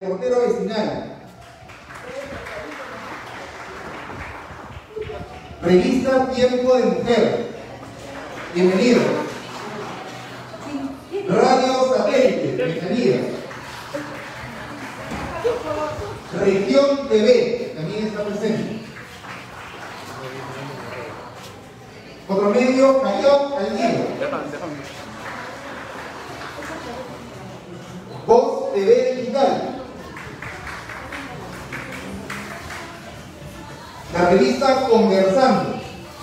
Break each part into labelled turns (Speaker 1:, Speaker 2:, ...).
Speaker 1: Portero vecinal. Revista Tiempo de Mujer. Bienvenido. Radio Satélite. Bienvenida. Región TV. También está presente. Otro medio, Callao al Día. Voz TV Digital. La revista Conversando.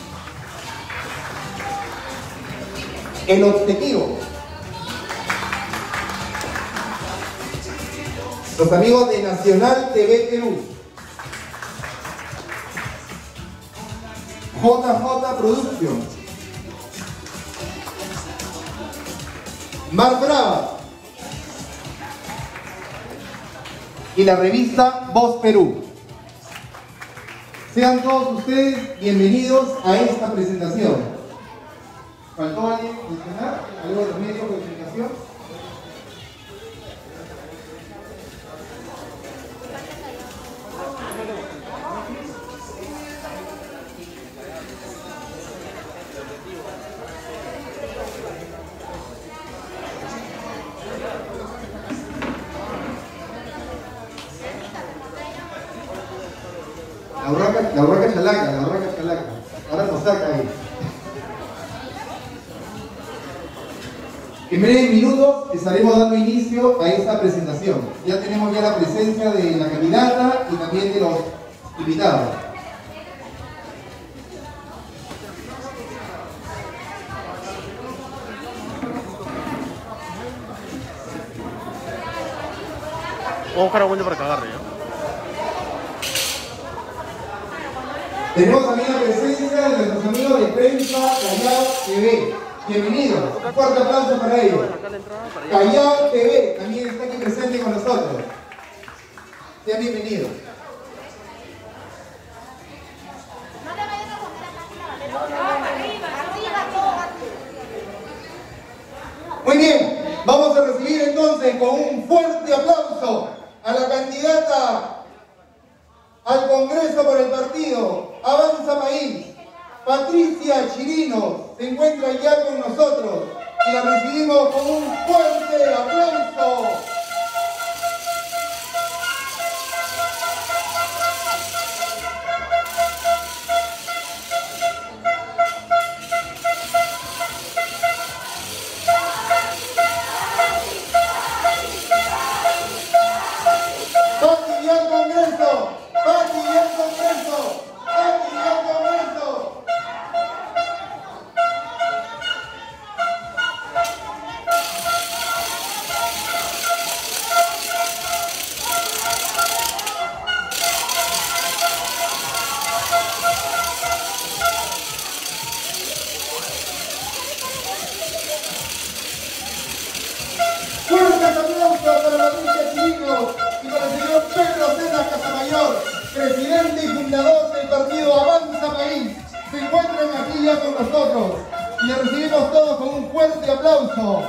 Speaker 1: El Objetivo. Los amigos de Nacional TV Perú. JJ Productions. Mar Brava. Y la revista Voz Perú. Sean todos ustedes bienvenidos a esta presentación. ¿Faltó alguien mencionar algo de los medios de comunicación? La urraca chalaca. Ahora nos saca ahí. En breves minutos estaremos dando inicio a esta presentación. Ya tenemos la presencia de la candidata y también de los invitados.
Speaker 2: Vamos a buscar a Wendy para que agarre, ¿no?
Speaker 1: Tenemos también la presencia de nuestros amigos de Prensa Callao TV. Bienvenidos. Un fuerte aplauso para ellos. Callao TV también está aquí presente con nosotros. Sean bienvenidos. Muy bien, vamos a recibir entonces con un fuerte aplauso a la candidata al Congreso por el partido Avanza País, Patricia Chirinos, se encuentra ya con nosotros y la recibimos con un fuerte aplauso. ¡Pati y al Congreso! ¡Pati y al Congreso! ¡Pati y al Congreso! ¡Fuertes aplausos para la Patricia Chirinos y para el señor Pedro Cenas Casamayor, presidente y fundador del partido Avanza País! Se encuentran aquí ya con nosotros y le recibimos todos con un fuerte aplauso.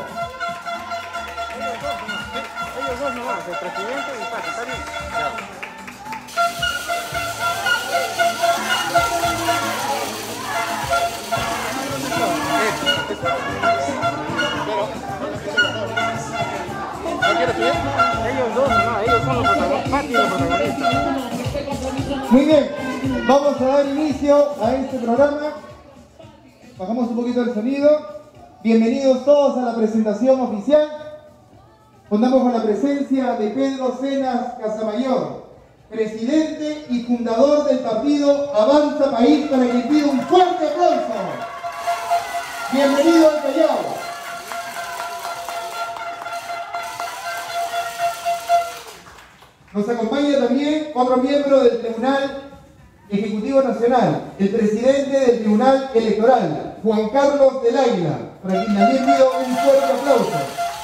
Speaker 2: Ellos dos nomás, el presidente y el Pati, ¿está bien? ¿No quieres subir? Ellos dos nomás, ellos son los protagonistas, Pati y los protagonistas.
Speaker 1: Muy bien, vamos a dar inicio a este programa. Bajamos un poquito el sonido. Bienvenidos todos a la presentación oficial. Contamos con la presencia de Pedro Cenas Casamayor, presidente y fundador del partido Avanza País, para que pida un fuerte aplauso. Bienvenido al Callao. Nos acompaña también otro miembro del Tribunal Ejecutivo Nacional, el presidente del Tribunal Electoral, Juan Carlos del Águila, para quien también pido un fuerte aplauso.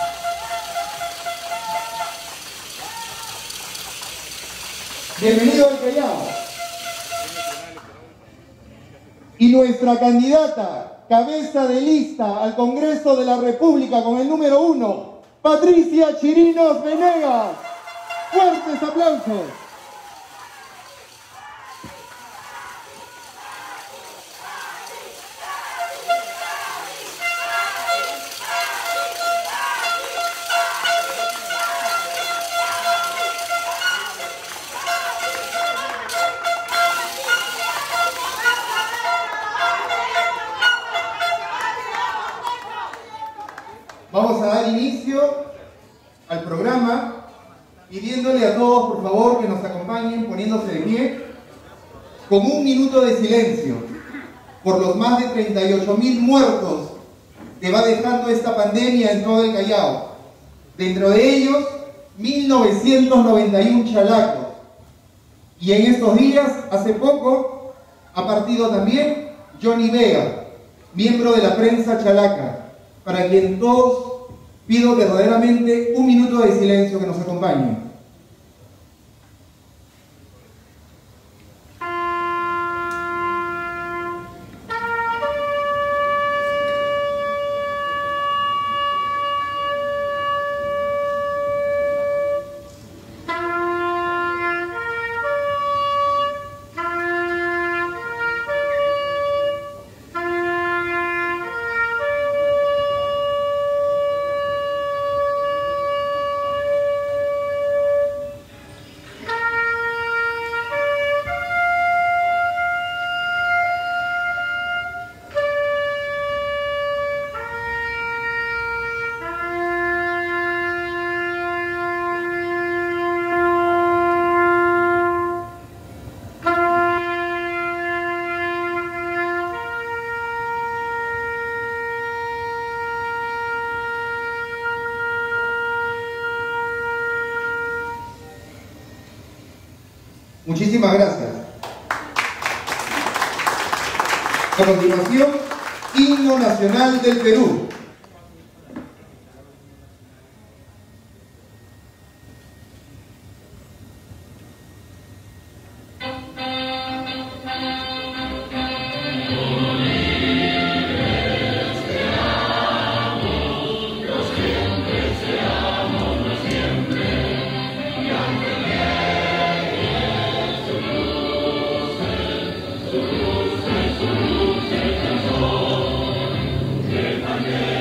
Speaker 1: Bienvenido al Callao. Y nuestra candidata, cabeza de lista al Congreso de la República con el número 1, Patricia Chirinos Venegas. Fuertes aplausos. Vamos a dar inicio al programa pidiéndole a todos, por favor, que nos acompañen poniéndose de pie con un minuto de silencio por los más de 38.000 muertos que va dejando esta pandemia en todo el Callao. Dentro de ellos, 1.991 chalacos. Y en estos días, hace poco, ha partido también Johnny Vega, miembro de la prensa chalaca, para quien todos pido verdaderamente un minuto de silencio que nos acompañen. Muchísimas gracias. A continuación, Himno Nacional del Perú.
Speaker 3: Amen.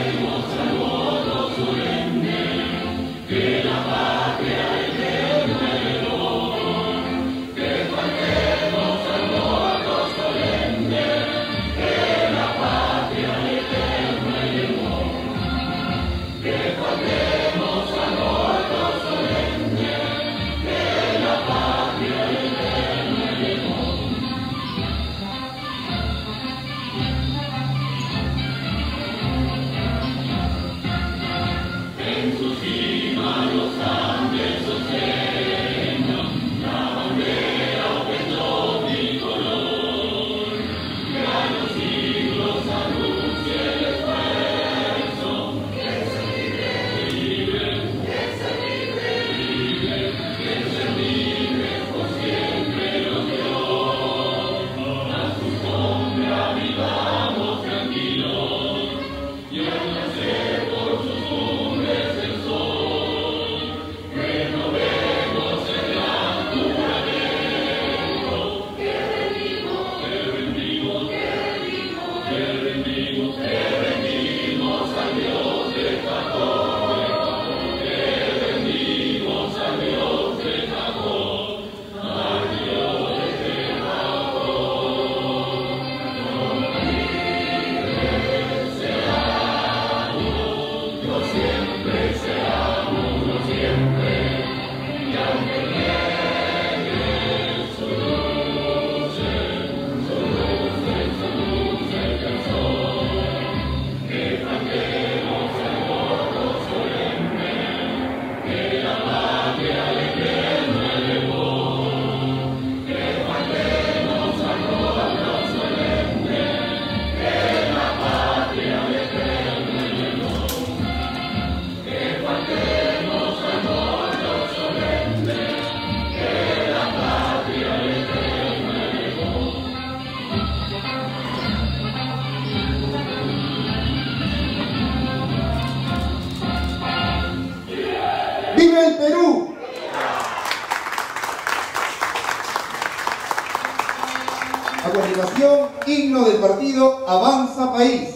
Speaker 1: A continuación, himno del partido Avanza País.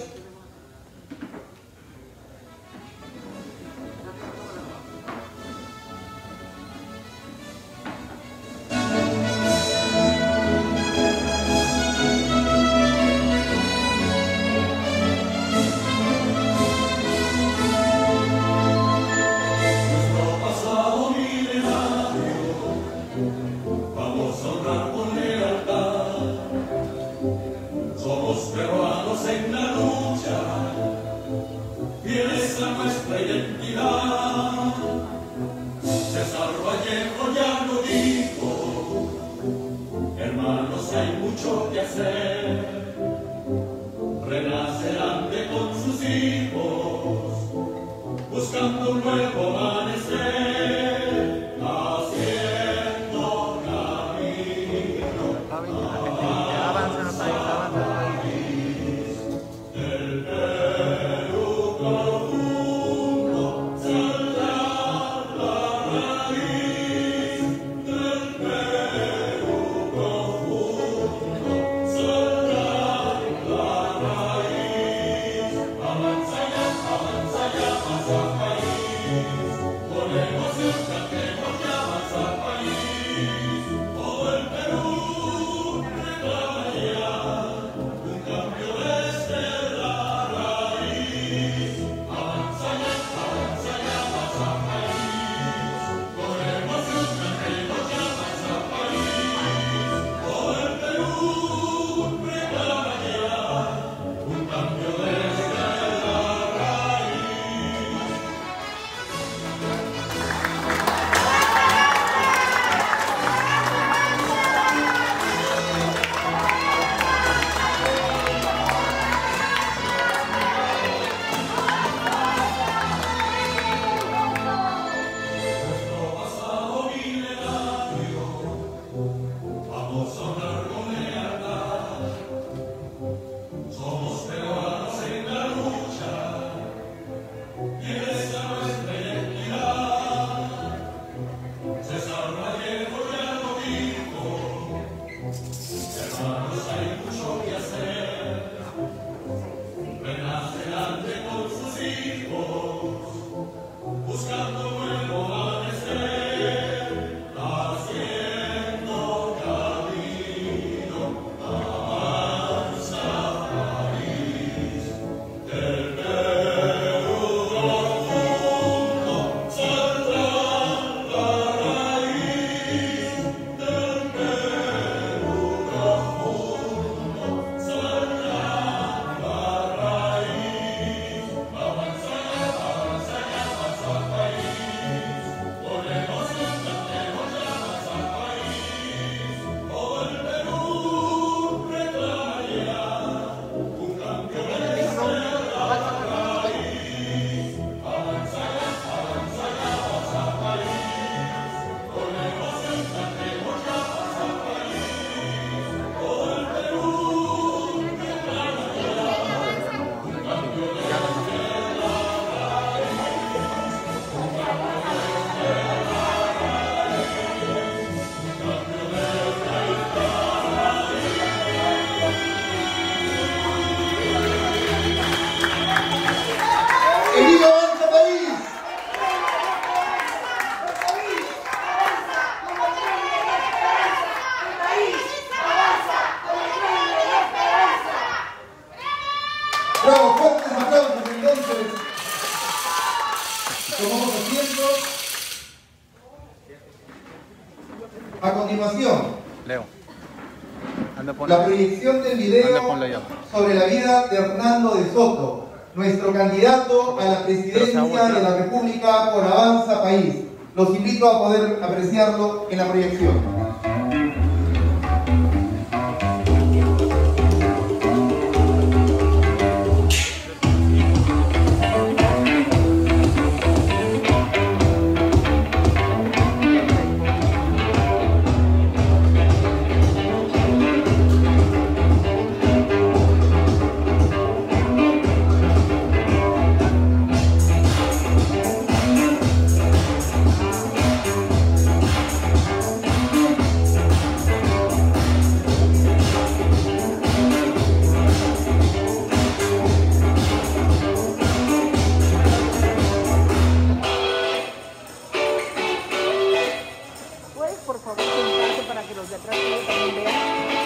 Speaker 1: Bravo, fuertes aplausos entonces. Tomamos asiento. A continuación,
Speaker 2: Leo.
Speaker 1: La proyección del video sobre la vida de Hernando de Soto, nuestro candidato a la presidencia de la República por Avanza País. Los invito a poder apreciarlo en la proyección.
Speaker 2: los de atrás no también vean.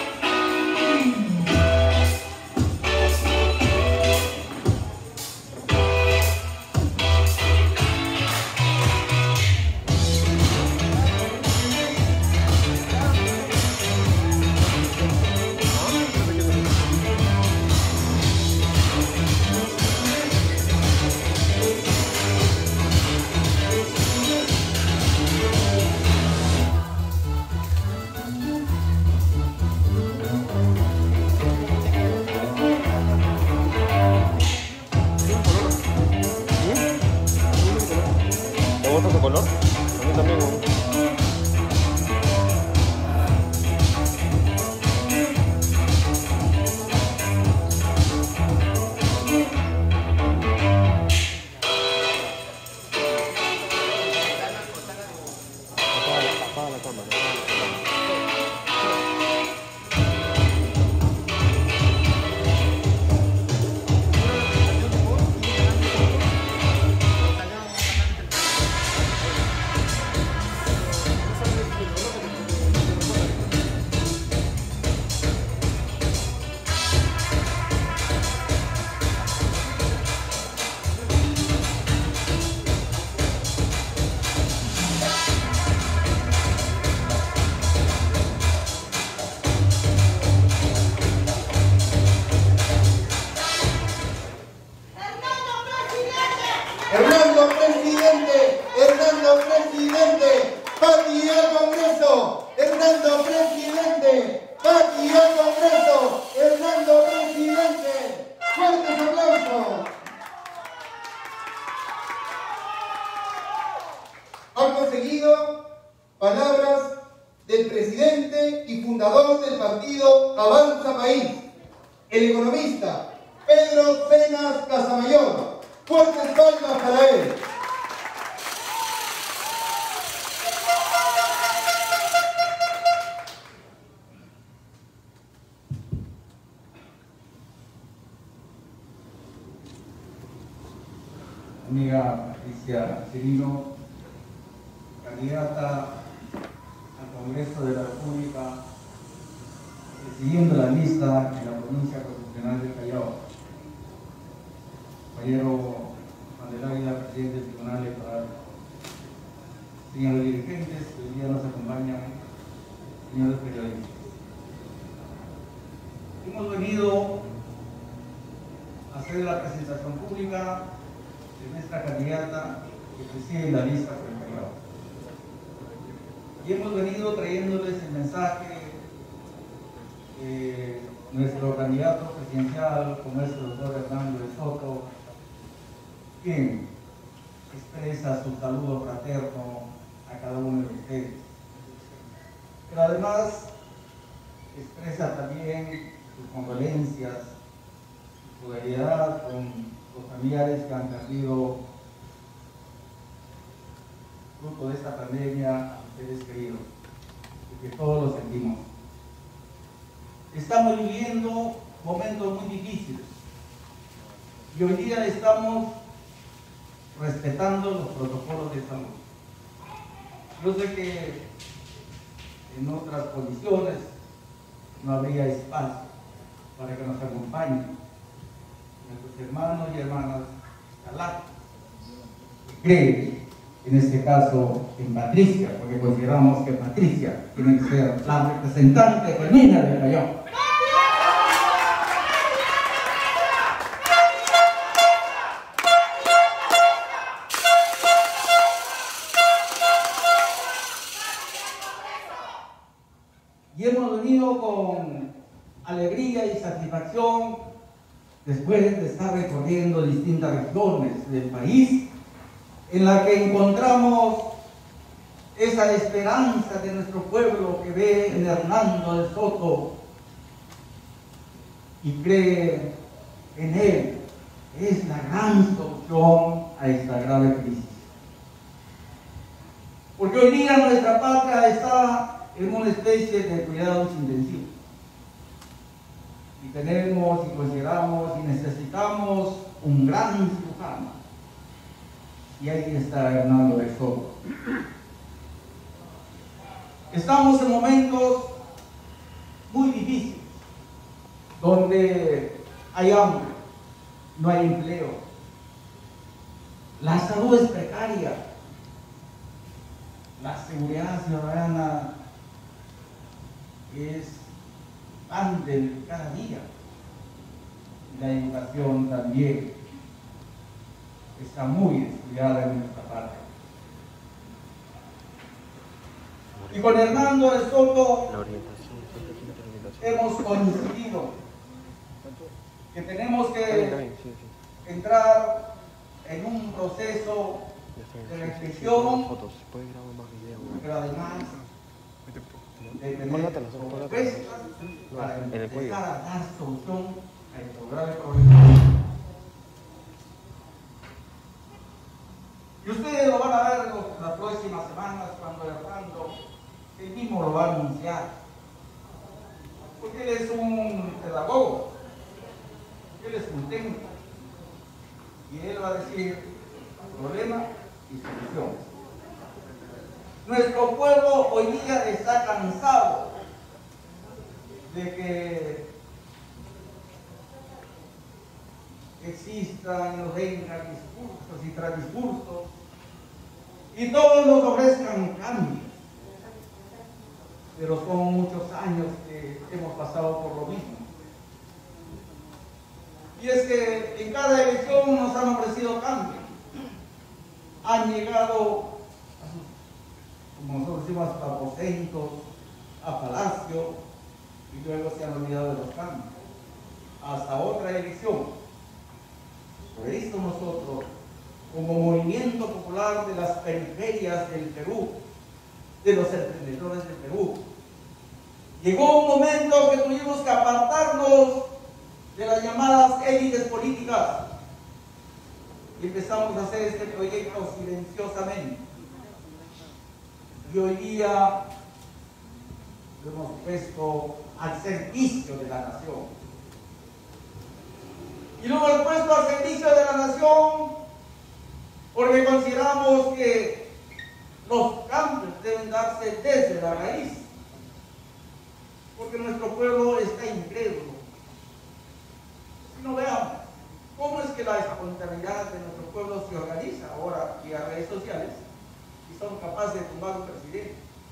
Speaker 3: ¿Te gusta su color? A mí también. Apaga la cámara.
Speaker 1: Hernando presidente, Hernando presidente, Pati al Congreso, Hernando presidente, Pati al Congreso, Hernando presidente. Fuertes aplausos. Acto seguido, palabras del presidente y fundador del partido Avanza País, el economista Pedro Cenas Casamayor. Fuertes palmas para él.
Speaker 4: Amiga Patricia Cirino, candidata al Congreso de la República, siguiendo la lista en la provincia constitucional del Callao. Compañero Juan del Águila, presidente del Tribunal Electoral. Señores dirigentes que hoy día nos acompañan, señores periodistas. Hemos venido a hacer la presentación pública de nuestra candidata que preside la lista por el Callao. Y hemos venido trayéndoles el mensaje de nuestro candidato presidencial, como es el doctor Hernando de Soto, quien expresa su saludo fraterno a cada uno de ustedes. Pero además expresa también sus condolencias, su solidaridad con los familiares que han perdido, fruto de esta pandemia, a ustedes queridos, y que todos lo sentimos. Estamos viviendo momentos muy difíciles y hoy día estamos respetando los protocolos de salud. Yo sé que en otras condiciones no habría espacio para que nos acompañen nuestros hermanos y hermanas galactas, que creen en este caso en Patricia, porque consideramos que Patricia tiene que ser la representante femenina del Callao. Y hemos venido con alegría y satisfacción después de estar recorriendo distintas regiones del país, en la que encontramos esa esperanza de nuestro pueblo que ve en Hernando de Soto y cree en él. Es la gran solución a esta grave crisis. Porque hoy día nuestra patria está en una especie de cuidados intensivos. Y tenemos y consideramos y necesitamos un gran cirujano. Y ahí está Hernando de Soto. Estamos en momentos muy difíciles, donde hay hambre, no hay empleo, la salud es precaria, la seguridad ciudadana es pan de cada día, la educación también está muy descuidada en nuestra patria. Y con Hernando de Soto hemos coincidido que tenemos que entrar en un proceso de reflexión, pero además de tener propuestas para empezar a dar solución a estos graves problemas. Y ustedes lo van a ver las próximas semanas cuando Hernando él mismo lo va a anunciar, porque él es un pedagogo, él es un técnico, y él va a decir problema y soluciones. Nuestro pueblo hoy día está cansado de que existan y nos vengan discursos y tras discursos y todos nos ofrezcan cambios. Pero son muchos años que hemos pasado por lo mismo. Y es que en cada elección nos han ofrecido cambios. Han llegado a sus, como nosotros decimos, aposentos, a palacio, y luego se han olvidado de los cambios. Hasta otra elección. Por eso nosotros, como movimiento popular de las periferias del Perú, de los emprendedores del Perú, llegó un momento que tuvimos que apartarnos de las llamadas élites políticas y empezamos a hacer este proyecto silenciosamente. Y hoy día lo hemos puesto al servicio de la nación. Y lo hemos puesto al servicio de la nación porque consideramos que los cambios deben darse desde la raíz, porque nuestro pueblo está incrédulo. Si no veamos cómo es que la espontaneidad de nuestro pueblo se organiza ahora vía redes sociales y son capaces de tumbar un presidente.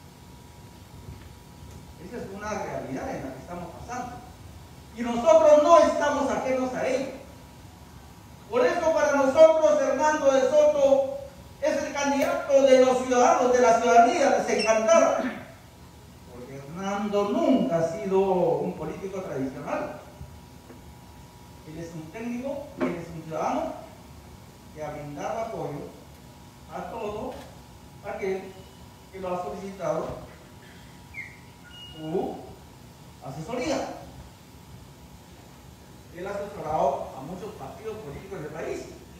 Speaker 4: Esa es una realidad en la que estamos pasando. Y nosotros no estamos ajenos a ello. Por eso para nosotros Hernando de Soto es el candidato de los ciudadanos, de la ciudadanía desencantada. Porque Hernando nunca ha sido un político tradicional. Él es un técnico, él es un ciudadano que ha brindado apoyo a todo aquel que lo ha solicitado su asesoría. Él ha asesorado a muchos partidos políticos del país.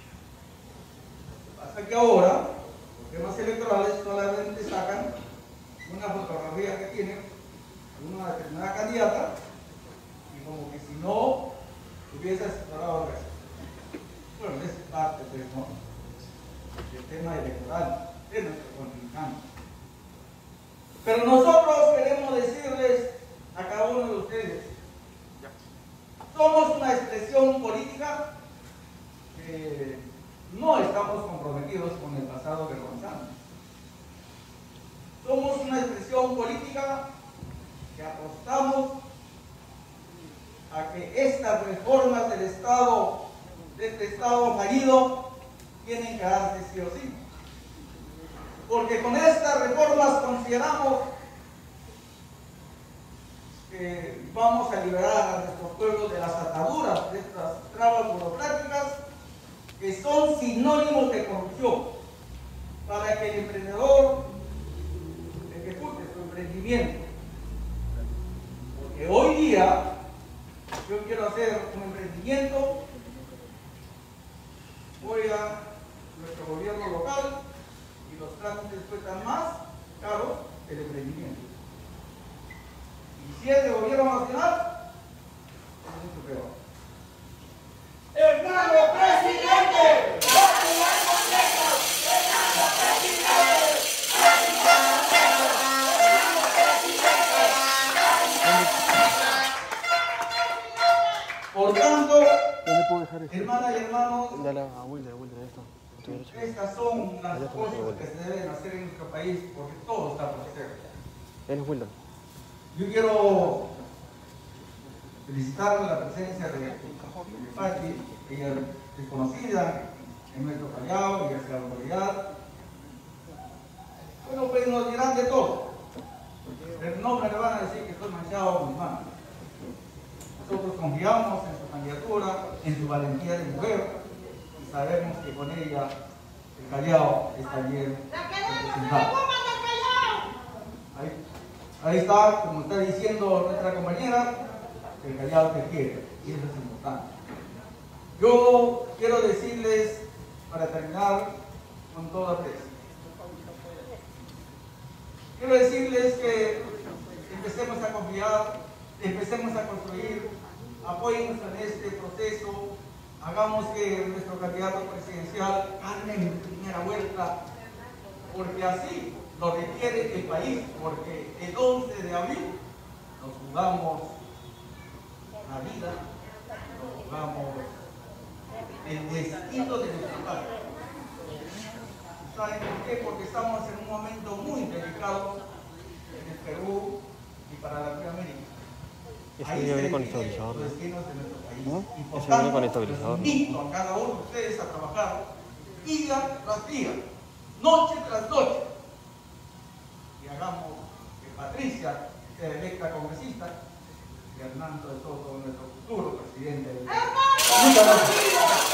Speaker 4: Hasta que ahora, los temas electorales solamente sacan una fotografía que tiene una determinada candidata y como que si no hubiese asesorado al resto. Bueno, es parte pues, ¿no? del tema electoral de nuestro contrincante. Pero nosotros queremos decirles a cada uno de ustedes, somos una expresión política que no estamos comprometidos con el pasado vergonzante. Somos una expresión política que apostamos a que estas reformas del Estado, de este Estado fallido, tienen que darse sí o sí. Porque con estas reformas consideramos que vamos a liberar a nuestros pueblos de las ataduras, de estas trabas burocráticas que son sinónimos de corrupción, para que el emprendedor ejecute su emprendimiento. Porque hoy día yo quiero hacer un emprendimiento, voy a nuestro gobierno local y los trámites cuestan más caros que el emprendimiento. Y si es de gobierno nacional, es mucho peor.
Speaker 5: ¡Hermano presidente! ¡Hermano presidente!
Speaker 4: Hermanas y hermanos,
Speaker 3: Dale a Wilder, esto.
Speaker 4: estas son las cosas que se deben hacer en nuestro país porque todo está por hacer.
Speaker 3: Él es Wilder.
Speaker 4: Yo quiero felicitar la presencia de Patti, ella es conocida en nuestro Callao y hacia la autoridad. Bueno, pues nos dirán de todo, pero no me le van a decir que estoy manchado con mis manos. Nosotros confiamos en su candidatura, en su valentía de mujer y sabemos que con ella el Callao está bien representado. Ahí está, como está diciendo nuestra compañera, el Callao te quiere y eso es importante. Yo quiero decirles, para terminar con toda presa, quiero decirles que empecemos a confiar, empecemos a construir, apóyennos en este proceso, hagamos que nuestro candidato presidencial gane en primera vuelta, porque así lo requiere el país, porque el 11 de abril nos jugamos la vida, nos jugamos el destino de nuestro país. ¿Saben por qué? Porque estamos en un momento muy delicado en el Perú y para Latinoamérica. Ahí se definen los destinos de nuestro país. Y por tanto, les invito a cada uno de ustedes a trabajar día tras día, noche tras noche, y hagamos que Patricia sea electa congresista y Hernando de Soto nuestro futuro presidente del país. Muchas gracias.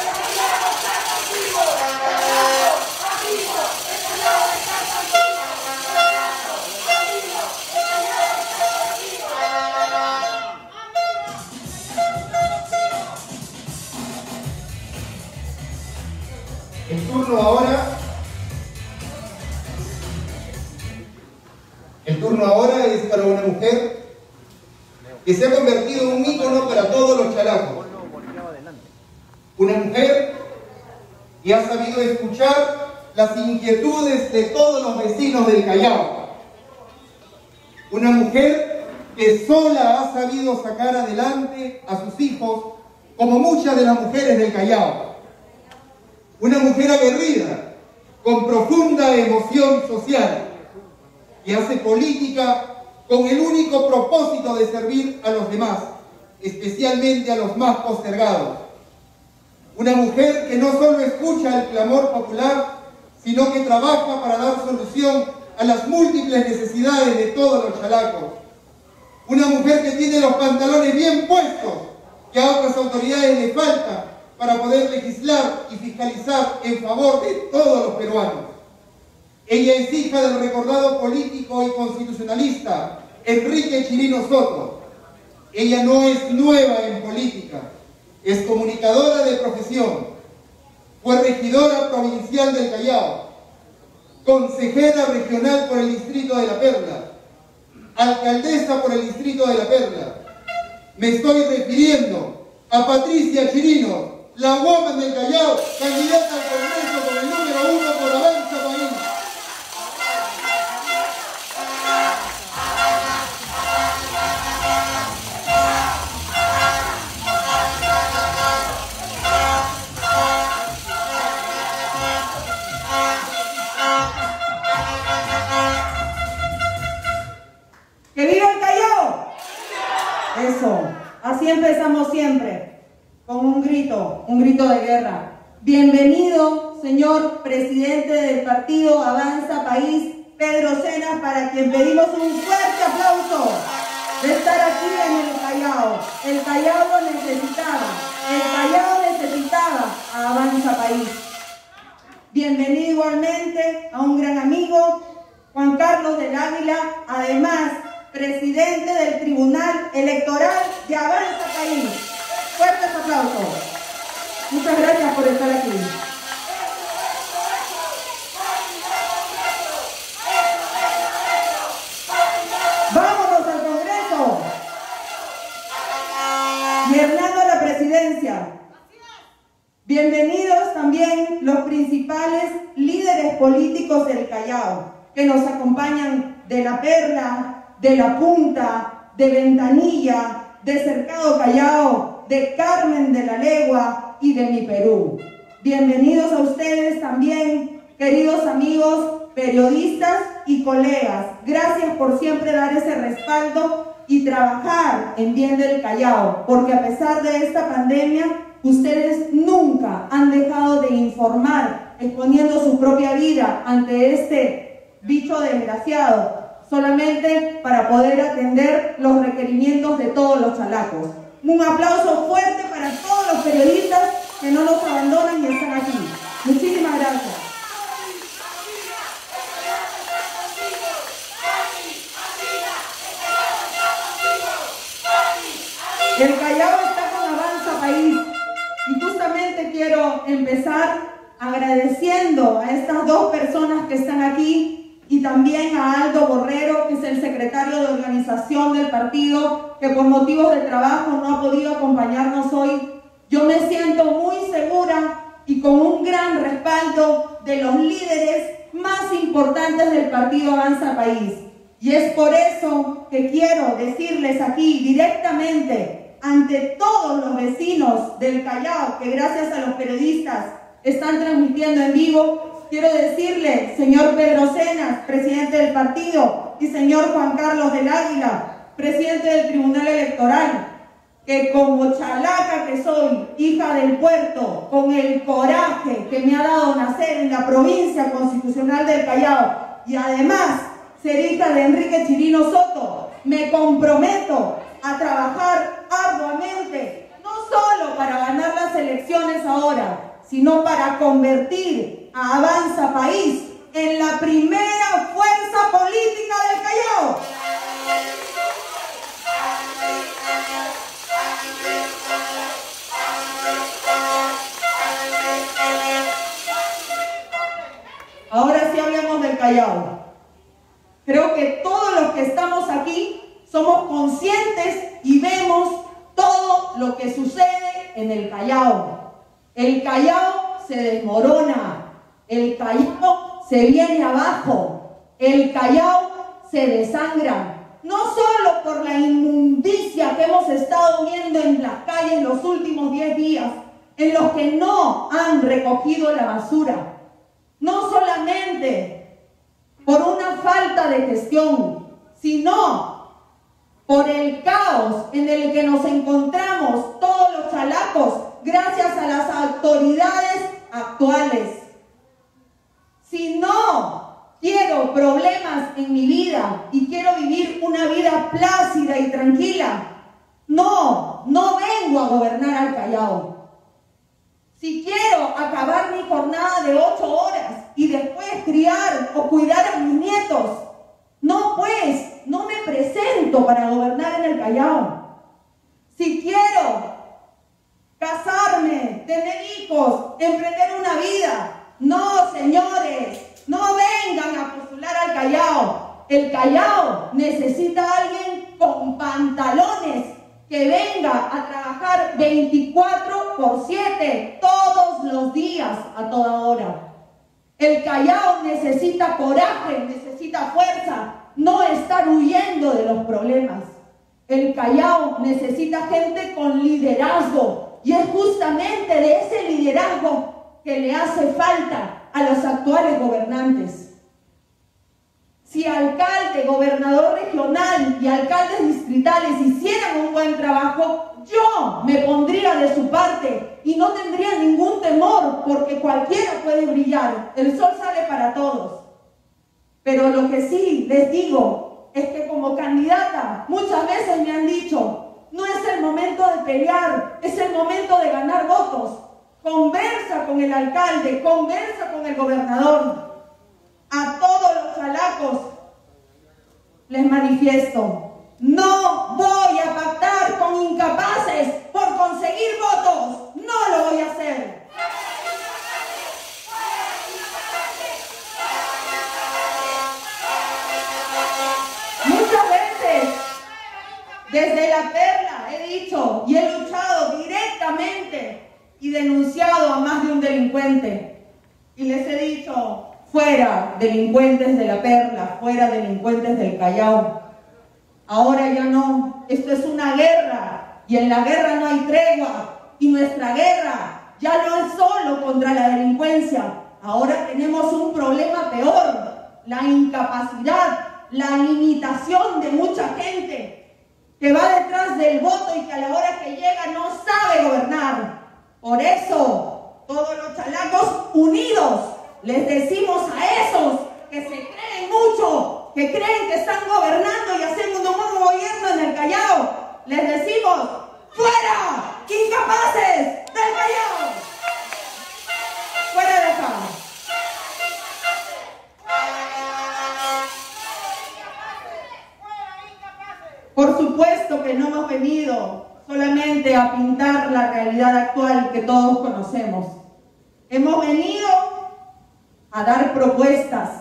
Speaker 1: El turno ahora es para una mujer que se ha convertido en un ícono para todos los chalacos. Una mujer que ha sabido escuchar las inquietudes de todos los vecinos del Callao. Una mujer que sola ha sabido sacar adelante a sus hijos, como muchas de las mujeres del Callao. Una mujer aguerrida, con profunda emoción social, que hace política con el único propósito de servir a los demás, especialmente a los más postergados. Una mujer que no solo escucha el clamor popular, sino que trabaja para dar solución a las múltiples necesidades de todos los chalacos. Una mujer que tiene los pantalones bien puestos, que a otras autoridades le faltan para poder legislar y fiscalizar en favor de todos los peruanos. Ella es hija del recordado político y constitucionalista Enrique Chirino Soto. Ella no es nueva en política, es comunicadora de profesión, fue regidora provincial del Callao, consejera regional por el distrito de La Perla, alcaldesa por el distrito de La Perla. Me estoy refiriendo a Patricia Chirino, la woman del Callao, candidata al Congreso con el número 1 por Avanza País.
Speaker 6: ¡Que viva el Callao! Eso, así empezamos siempre, con un grito de guerra. Bienvenido, señor presidente del partido Avanza País, Pedro Cenas, para quien pedimos un fuerte aplauso de estar aquí en el Callao. El Callao lo necesitaba, el Callao necesitaba a Avanza País. Bienvenido igualmente a un gran amigo, Juan Carlos del Águila, además presidente del Tribunal Electoral de Avanza País. Fuertes aplausos. Muchas gracias por estar aquí. ¡Vámonos al Congreso! Y Hernando a la presidencia. Bienvenidos también los principales líderes políticos del Callao, que nos acompañan de La Perla, de La Punta, de Ventanilla, de Cercado Callao, de Carmen de la Legua, y de mi Perú. Bienvenidos a ustedes también, queridos amigos, periodistas y colegas. Gracias por siempre dar ese respaldo y trabajar en bien del Callao, porque a pesar de esta pandemia, ustedes nunca han dejado de informar, exponiendo su propia vida ante este bicho desgraciado, solamente para poder atender los requerimientos de todos los chalacos. Un aplauso fuerte para todos los periodistas que no nos abandonan y están aquí. Muchísimas gracias. El Callao está con Avanza País y justamente quiero empezar agradeciendo a estas dos personas que están aquí y también a Aldo Borrero, que es el secretario de organización del partido, que por motivos de trabajo no ha podido acompañarnos hoy. Yo me siento muy segura y con un gran respaldo de los líderes más importantes del partido Avanza País. Y es por eso que quiero decirles aquí directamente ante todos los vecinos del Callao, que gracias a los periodistas están transmitiendo en vivo, quiero decirle, señor Pedro Cenas, presidente del partido, y señor Juan Carlos del Águila, presidente del Tribunal Electoral, que como chalaca que soy, hija del puerto, con el coraje que me ha dado nacer en la provincia constitucional del Callao, y además ser hija de Enrique Chirino Soto, me comprometo a trabajar arduamente, no solo para ganar las elecciones ahora, sino para convertir a Avanza País en la primera fuerza política del Callao. Ahora sí hablemos del Callao. Creo que todos los que estamos aquí somos conscientes y vemos todo lo que sucede en el Callao. El Callao se desmorona, el Callao se viene abajo, el Callao se desangra. No solo por la inmundicia que hemos estado viendo en las calles los últimos 10 días, en los que no han recogido la basura. No solamente por una falta de gestión, sino por el caos en el que nos encontramos todos los chalacos gracias a las autoridades actuales. Si no quiero problemas en mi vida y quiero vivir una vida plácida y tranquila, no vengo a gobernar al Callao. Si quiero acabar mi jornada de 8 horas y después criar o cuidar a mis nietos, no me presento para gobernar en el Callao. Si quiero casarme, tener hijos, emprender una vida, no, señores, no vengan a postular al Callao. El Callao necesita a alguien con pantalones que venga a trabajar 24/7, todos los días, a toda hora. El Callao necesita coraje, necesita fuerza, no estar huyendo de los problemas. El Callao necesita gente con liderazgo, y es justamente de ese liderazgo que le hace falta a los actuales gobernantes. Si alcalde, gobernador regional y alcaldes distritales hicieran un buen trabajo, yo me pondría de su parte y no tendría ningún temor, porque cualquiera puede brillar, el sol sale para todos. Pero lo que sí les digo es que como candidata muchas veces me han dicho, no es el momento de pelear, es el momento de ganar votos. Conversa con el alcalde, conversa con el gobernador. A todos los chalacos les manifiesto, no voy a pactar con incapaces por conseguir votos, no lo voy a hacer. Muchas veces, desde la Perla, he dicho y he luchado directamente y denunciado a más de un delincuente. Y les he dicho, fuera delincuentes de la Perla, fuera delincuentes del Callao. Ahora ya no, esto es una guerra y en la guerra no hay tregua y nuestra guerra ya no es solo contra la delincuencia, ahora tenemos un problema peor, la incapacidad, la limitación de mucha gente que va detrás del voto y que a la hora que llega no sabe gobernar. Por eso, todos los chalacos unidos, les decimos a esos que se creen mucho, que creen que están gobernando y haciendo un nuevo gobierno en el Callao, les decimos: ¡fuera! ¡Incapaces del Callao! ¡Fuera de acá! Por supuesto que no hemos venido solamente a pintar la realidad actual que todos conocemos. Hemos venido a dar propuestas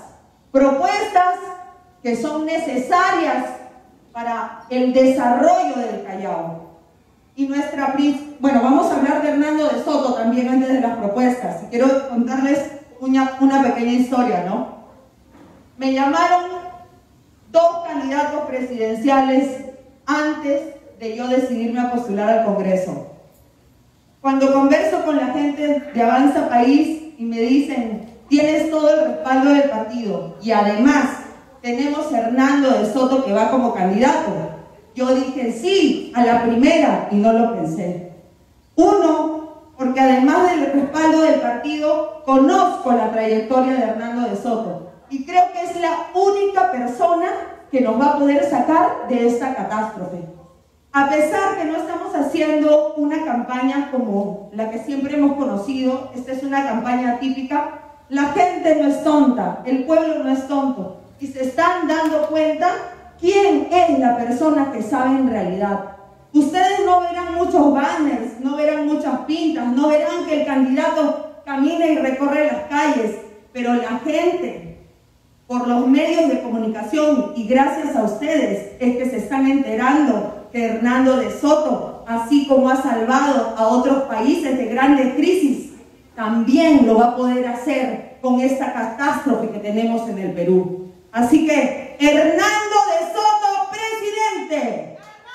Speaker 6: que son necesarias para el desarrollo del Callao. Y bueno, vamos a hablar de Hernando de Soto también antes de las propuestas. Y quiero contarles una pequeña historia, ¿no? Me llamaron 2 candidatos presidenciales antes de yo decidirme a postular al Congreso. Cuando converso con la gente de Avanza País y me dicen: tienes todo el respaldo del partido y además tenemos a Hernando de Soto que va como candidato, yo dije sí a la primera y no lo pensé. Uno, porque además del respaldo del partido, conozco la trayectoria de Hernando de Soto y creo que es la única persona que nos va a poder sacar de esta catástrofe. A pesar que no estamos haciendo una campaña como la que siempre hemos conocido, esta es una campaña típica, la gente no es tonta, el pueblo no es tonto, y se están dando cuenta quién es la persona que sabe en realidad. Ustedes no verán muchos banners, no verán muchas pintas, no verán que el candidato camina y recorre las calles, pero la gente, por los medios de comunicación y gracias a ustedes, es que se están enterando que Hernando de Soto, así como ha salvado a otros países de grandes crisis, también lo va a poder hacer con esta catástrofe que tenemos en el Perú. Así que, Hernando de Soto, presidente.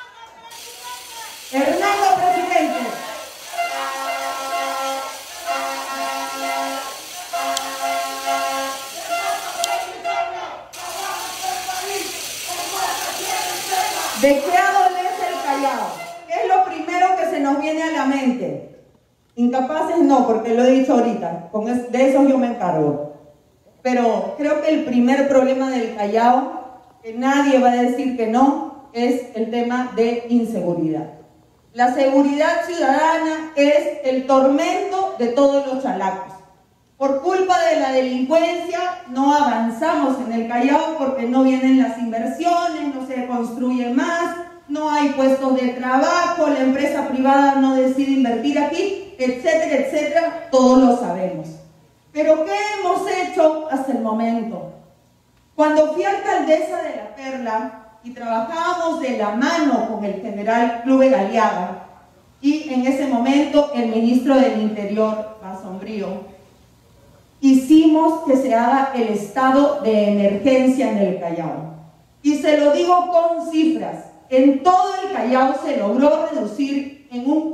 Speaker 6: Hernando, presidente. ¿De qué adolece el Callao? ¿Qué es lo primero que se nos viene a la mente? Incapaces no, porque lo he dicho ahorita, de eso yo me encargo. Pero creo que el primer problema del Callao, que nadie va a decir que no, es el tema de inseguridad. La seguridad ciudadana es el tormento de todos los chalacos. Por culpa de la delincuencia no avanzamos en el Callao porque no vienen las inversiones, no se construye más, no hay puestos de trabajo, la empresa privada no decide invertir aquí, etcétera, etcétera, todos lo sabemos. Pero ¿qué hemos hecho hasta el momento? Cuando fui alcaldesa de La Perla y trabajábamos de la mano con el general Clube Galiaga y en ese momento el ministro del Interior, Basombrío, hicimos que se haga el estado de emergencia en el Callao. Y se lo digo con cifras. En todo el Callao se logró reducir en un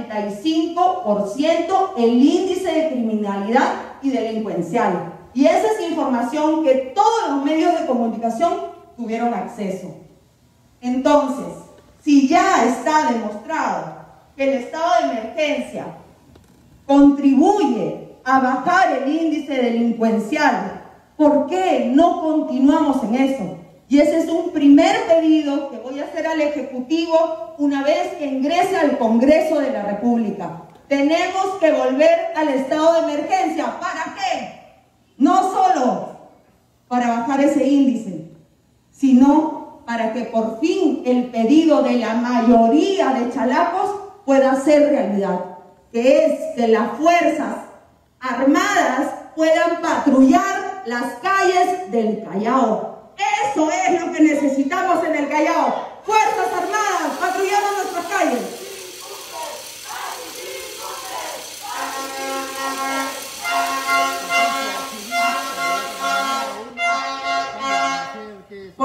Speaker 6: 45% el índice de criminalidad y delincuencial. Y esa es información que todos los medios de comunicación tuvieron acceso. Entonces, si ya está demostrado que el estado de emergencia contribuye a bajar el índice delincuencial, ¿por qué no continuamos en eso? Y ese es un primer pedido que voy a hacer al Ejecutivo una vez que ingrese al Congreso de la República. Tenemos que volver al estado de emergencia. ¿Para qué? No solo para bajar ese índice, sino para que por fin el pedido de la mayoría de chalacos pueda ser realidad, que es que las fuerzas armadas puedan patrullar las calles del Callao. Eso es lo que necesitamos en el Callao. Fuerzas armadas patrullando nuestras calles.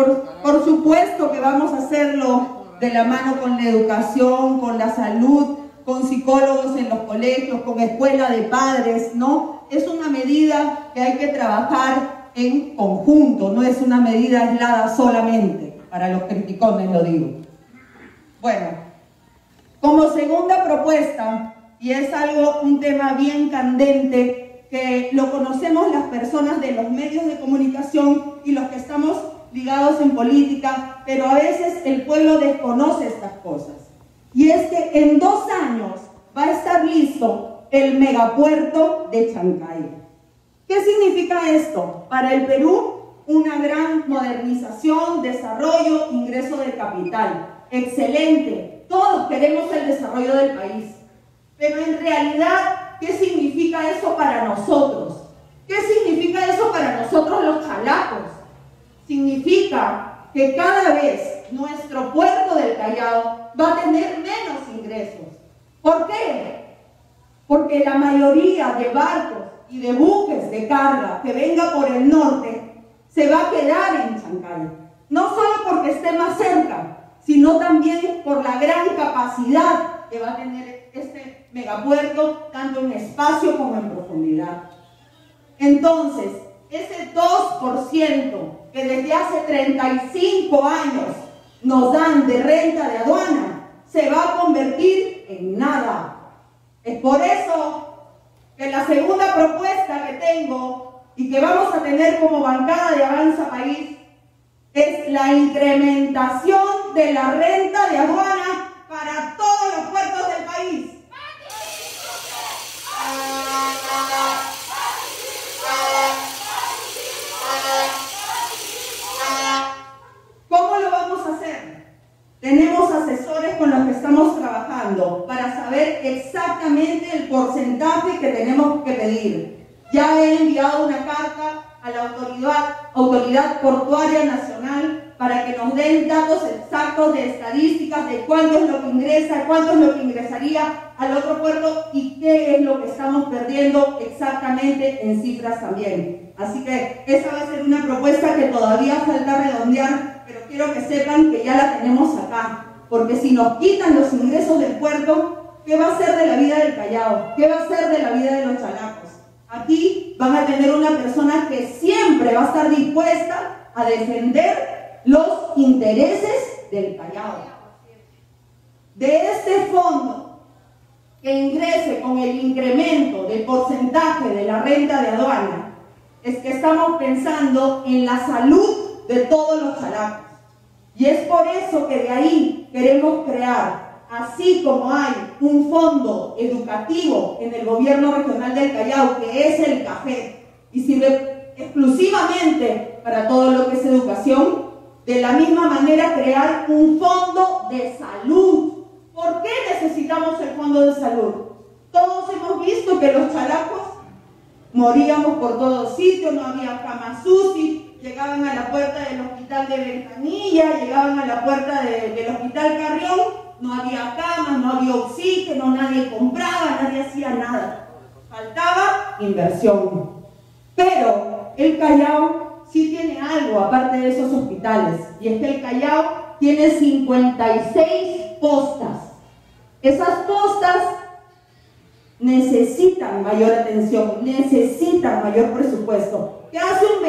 Speaker 6: Por supuesto que vamos a hacerlo de la mano con la educación, con la salud, con psicólogos en los colegios, con escuela de padres, ¿no? Es una medida que hay que trabajar en conjunto, no es una medida aislada solamente, para los criticones lo digo. Bueno, como segunda propuesta, y es un tema bien candente, que lo conocemos las personas de los medios de comunicación y los que estamos ligados en política, pero a veces el pueblo desconoce estas cosas. Y es que en 2 años va a estar listo el megapuerto de Chancay. ¿Qué significa esto? Para el Perú, una gran modernización, desarrollo, ingreso de capital. Excelente. Todos queremos el desarrollo del país. Pero en realidad, ¿qué significa eso para nosotros? ¿Qué significa eso para nosotros los chalacos? Significa que cada vez nuestro puerto del Callao va a tener menos ingresos. ¿Por qué? Porque la mayoría de barcos y de buques de carga que venga por el norte se va a quedar en Chancay. No solo porque esté más cerca, sino también por la gran capacidad que va a tener este megapuerto, tanto en espacio como en profundidad. Entonces, ese 2% que desde hace 35 años nos dan de renta de aduana, se va a convertir en nada. Es por eso que la segunda propuesta que tengo y que vamos a tener como bancada de Avanza País es la incrementación de la renta de aduana para todos los puertos del país. ¿Cómo lo vamos a hacer? Tenemos asesores con los que estamos trabajando para saber exactamente el porcentaje que tenemos que pedir. Ya he enviado una carta a la Autoridad Portuaria Nacional para que nos den datos exactos de estadísticas de cuánto es lo que ingresa, cuánto es lo que ingresaría al otro puerto y qué es lo que estamos perdiendo exactamente en cifras también. Así que esa va a ser una propuesta que todavía falta redondear, pero quiero que sepan que ya la tenemos acá, porque si nos quitan los ingresos del puerto, ¿qué va a ser de la vida del Callao? ¿Qué va a ser de la vida de los chalacos? Aquí van a tener una persona que siempre va a estar dispuesta a defender los intereses del Callao. De este fondo que ingrese con el incremento del porcentaje de la renta de aduana, es que estamos pensando en la salud de todos los chalacos. Y es por eso que de ahí queremos crear, así como hay un fondo educativo en el gobierno regional del Callao, que es el CAFED, y sirve exclusivamente para todo lo que es educación, de la misma manera crear un fondo de salud. ¿Por qué necesitamos el fondo de salud? Todos hemos visto que los chalacos moríamos por todos sitios, no había camas UCI, llegaban a la puerta del hospital de Ventanilla, llegaban a la puerta del hospital Carrión, no había camas, no había oxígeno, nadie compraba, nadie hacía nada. Faltaba inversión. Pero el Callao sí tiene algo aparte de esos hospitales, y es que el Callao tiene 56 postas. Esas postas necesitan mayor atención, necesitan mayor presupuesto. ¿Qué hace un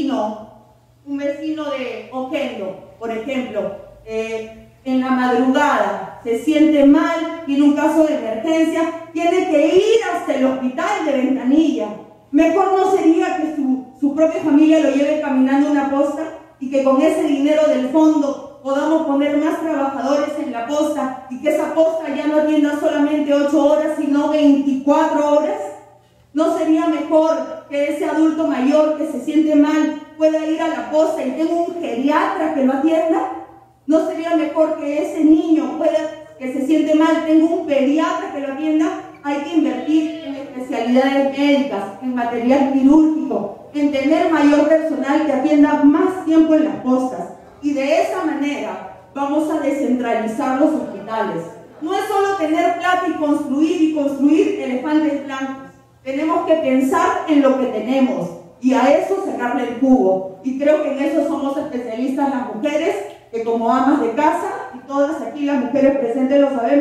Speaker 6: vecino de Oquendo, por ejemplo? En la madrugada se siente mal, tiene un caso de emergencia, tiene que ir hasta el hospital de Ventanilla. Mejor no sería que su propia familia lo lleve caminando a una posta y que con ese dinero del fondo podamos poner más trabajadores en la posta y que esa posta ya no atienda solamente 8 horas, sino 24 horas. ¿No sería mejor que ese adulto mayor que se siente mal pueda ir a la posta y tenga un geriatra que lo atienda? ¿No sería mejor que ese niño que se siente mal tenga un pediatra que lo atienda? Hay que invertir en especialidades médicas, en material quirúrgico, en tener mayor personal que atienda más tiempo en las postas. Y de esa manera vamos a descentralizar los hospitales. No es solo tener plata y construir elefantes blancos. Tenemos que pensar en lo que tenemos y a eso sacarle el jugo. Y creo que en eso somos especialistas las mujeres, que como amas de casa, y todas aquí las mujeres presentes lo sabemos,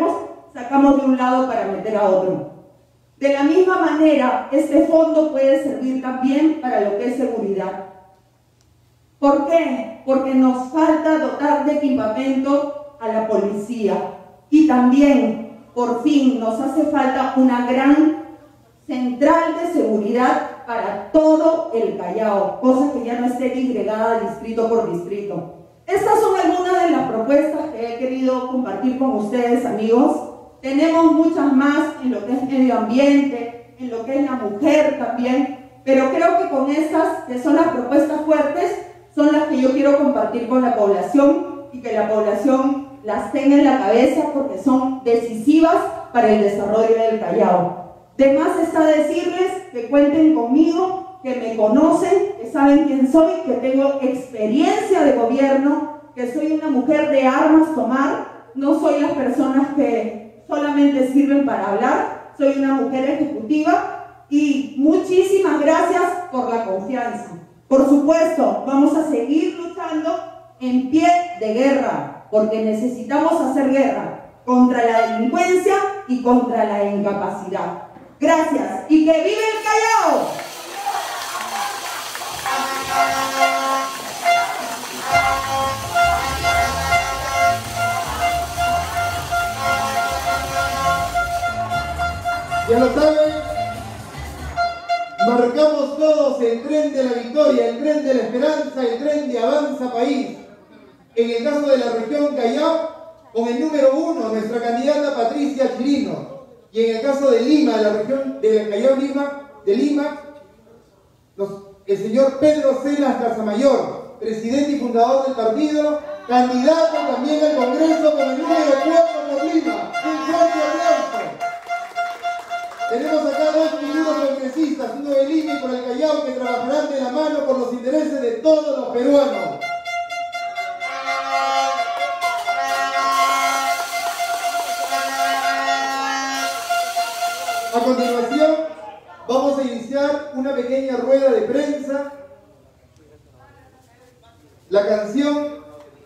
Speaker 6: sacamos de un lado para meter a otro. De la misma manera, este fondo puede servir también para lo que es seguridad. ¿Por qué? Porque nos falta dotar de equipamiento a la policía. Y también, por fin, nos hace falta una gran central de seguridad para todo el Callao, cosa que ya no esté disgregada distrito por distrito. Estas son algunas de las propuestas que he querido compartir con ustedes, amigos. Tenemos muchas más en lo que es medio ambiente, en lo que es la mujer también, pero creo que con estas, que son las propuestas fuertes, son las que yo quiero compartir con la población y que la población las tenga en la cabeza porque son decisivas para el desarrollo del Callao. De más está decirles que cuenten conmigo, que me conocen, que saben quién soy, que tengo experiencia de gobierno, que soy una mujer de armas tomar, no soy las personas que solamente sirven para hablar, soy una mujer ejecutiva y muchísimas gracias por la confianza. Por supuesto, vamos a seguir luchando en pie de guerra, porque necesitamos hacer guerra contra la delincuencia y contra la incapacidad. Gracias y que vive el Callao.
Speaker 1: Ya lo saben, marcamos todos el tren de la victoria, el tren de la esperanza, el tren de Avanza País. En el caso de la región Callao, con el número 1, nuestra candidata Patricia Chirino. Y en el caso de Lima, de la región de Callao de Lima, el señor Pedro Celas Casamayor, presidente y fundador del partido, candidato también al Congreso con el número 4 por Lima. Un fuerte aplauso. Tenemos acá dos figuras congresistas, uno de Lima y por el Callao, que trabajarán de la mano por los intereses de todos los peruanos. A continuación, vamos a iniciar una pequeña rueda de prensa. La canción.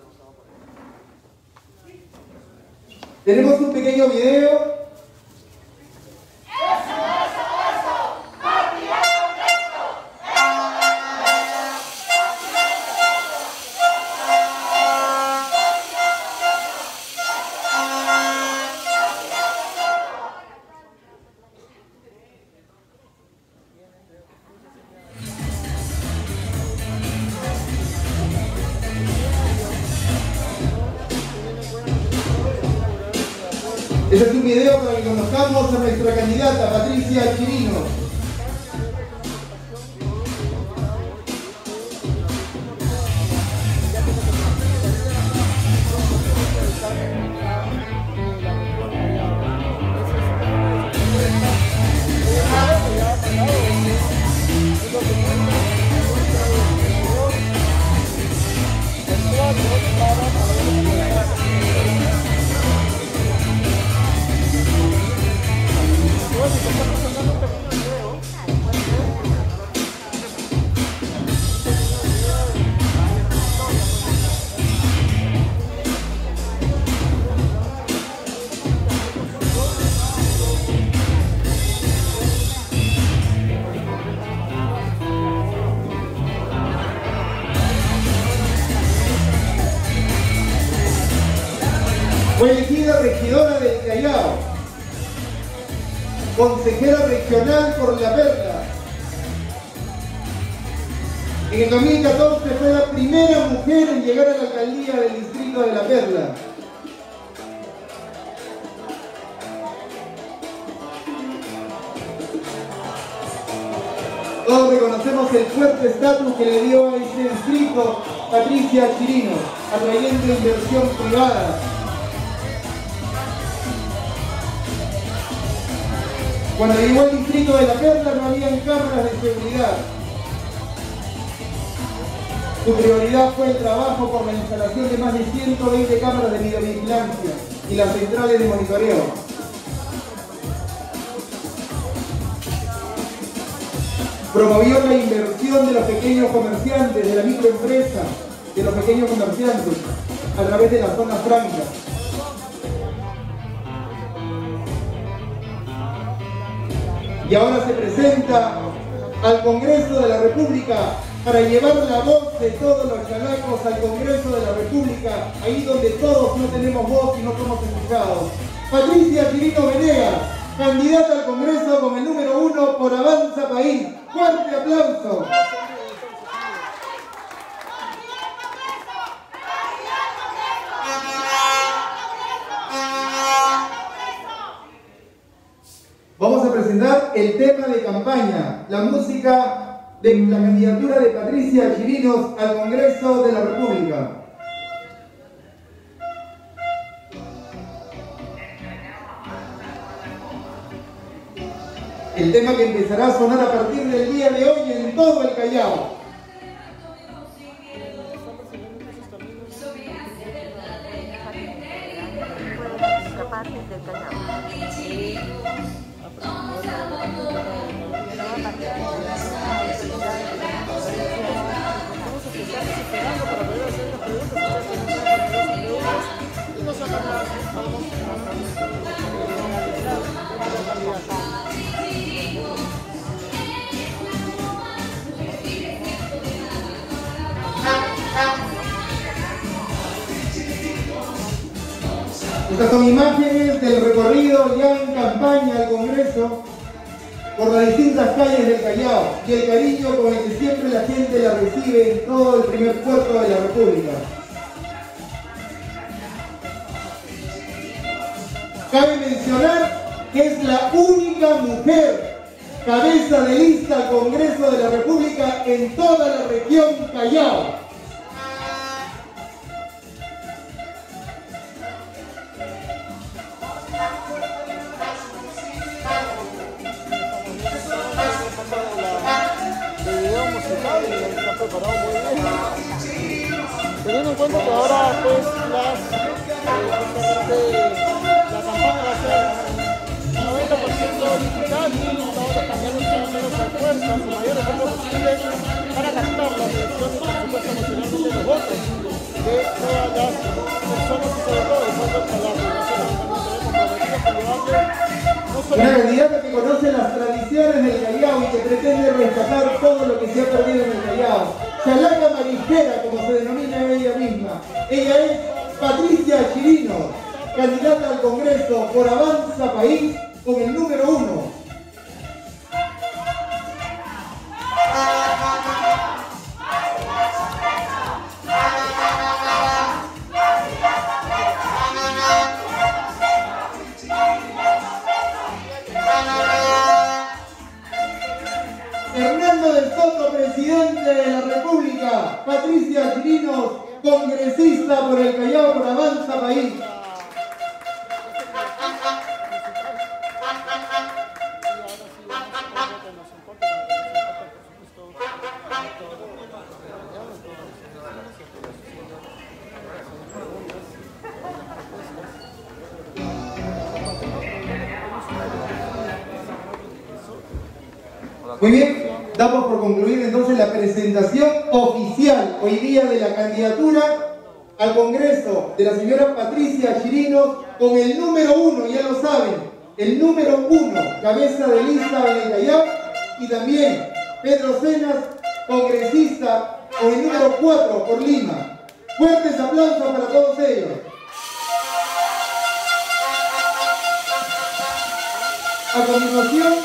Speaker 1: Tenemos un pequeño video. Este es un video para que conozcamos a nuestra candidata Patricia Chirino. Fue elegida regidora del Callao, consejera regional por La Perla. En el 2014 fue la primera mujer en llegar a la alcaldía del distrito de La Perla. Todos reconocemos el fuerte estatus que le dio a este distrito Patricia Chirino, atrayendo inversión privada. Cuando llegó al distrito de La Perla no habían cámaras de seguridad. Su prioridad fue el trabajo por la instalación de más de 120 cámaras de videovigilancia y las centrales de monitoreo. Promovió la inversión de los pequeños comerciantes, de la microempresa, de los pequeños comerciantes, a través de las zonas francas. y ahora se presenta al Congreso de la República para llevar la voz de todos los chalacos al Congreso de la República, ahí donde todos no tenemos voz y no somos escuchados. Patricia Chirino Venegas, candidata al Congreso con el número 1 por Avanza País. ¡Fuerte aplauso! Vamos a presentar el tema de campaña, la música de la candidatura de Patricia Chirinos al Congreso de la República. El tema que empezará a sonar a partir del día de hoy en todo el Callao. Estas son imágenes del recorrido ya en campaña al Congreso por las distintas calles del Callao y el cariño con el que siempre la gente la recibe en todo el primer puerto de la República. Cabe mencionar que es la única mujer cabeza de lista al Congreso de la República en toda la región Callao.
Speaker 2: Preparado muy bien. Teniendo en cuenta que ahora pues la campaña va a ser 90% digital y vamos a cambiar muchas menos encuestas, el mayor ejemplo posible para captar la dirección y por supuesto emocionalmente los votos de todas las personas y sobre todo el pueblo Callao. Nosotros también estaremos comprometidos con llevarle
Speaker 1: una candidata que conoce las tradiciones del Callao y que pretende rescatar todo lo que se ha perdido en el Callao. Chalaca marisquera, como se denomina ella misma. Ella es Patricia Chirinos, candidata al Congreso por Avanza País con el número 1. Hernando del Soto, presidente de la República. Patricia Chirinos, congresista por el Callao por Avanza País. Muy bien, damos por concluir entonces la presentación oficial hoy día de la candidatura al Congreso de la señora Patricia Chirinos con el número 1, ya lo saben, el número 1, cabeza de lista en el Callao, y también Pedro Cenas, congresista con el número 4 por Lima. Fuertes aplausos para todos ellos. A continuación,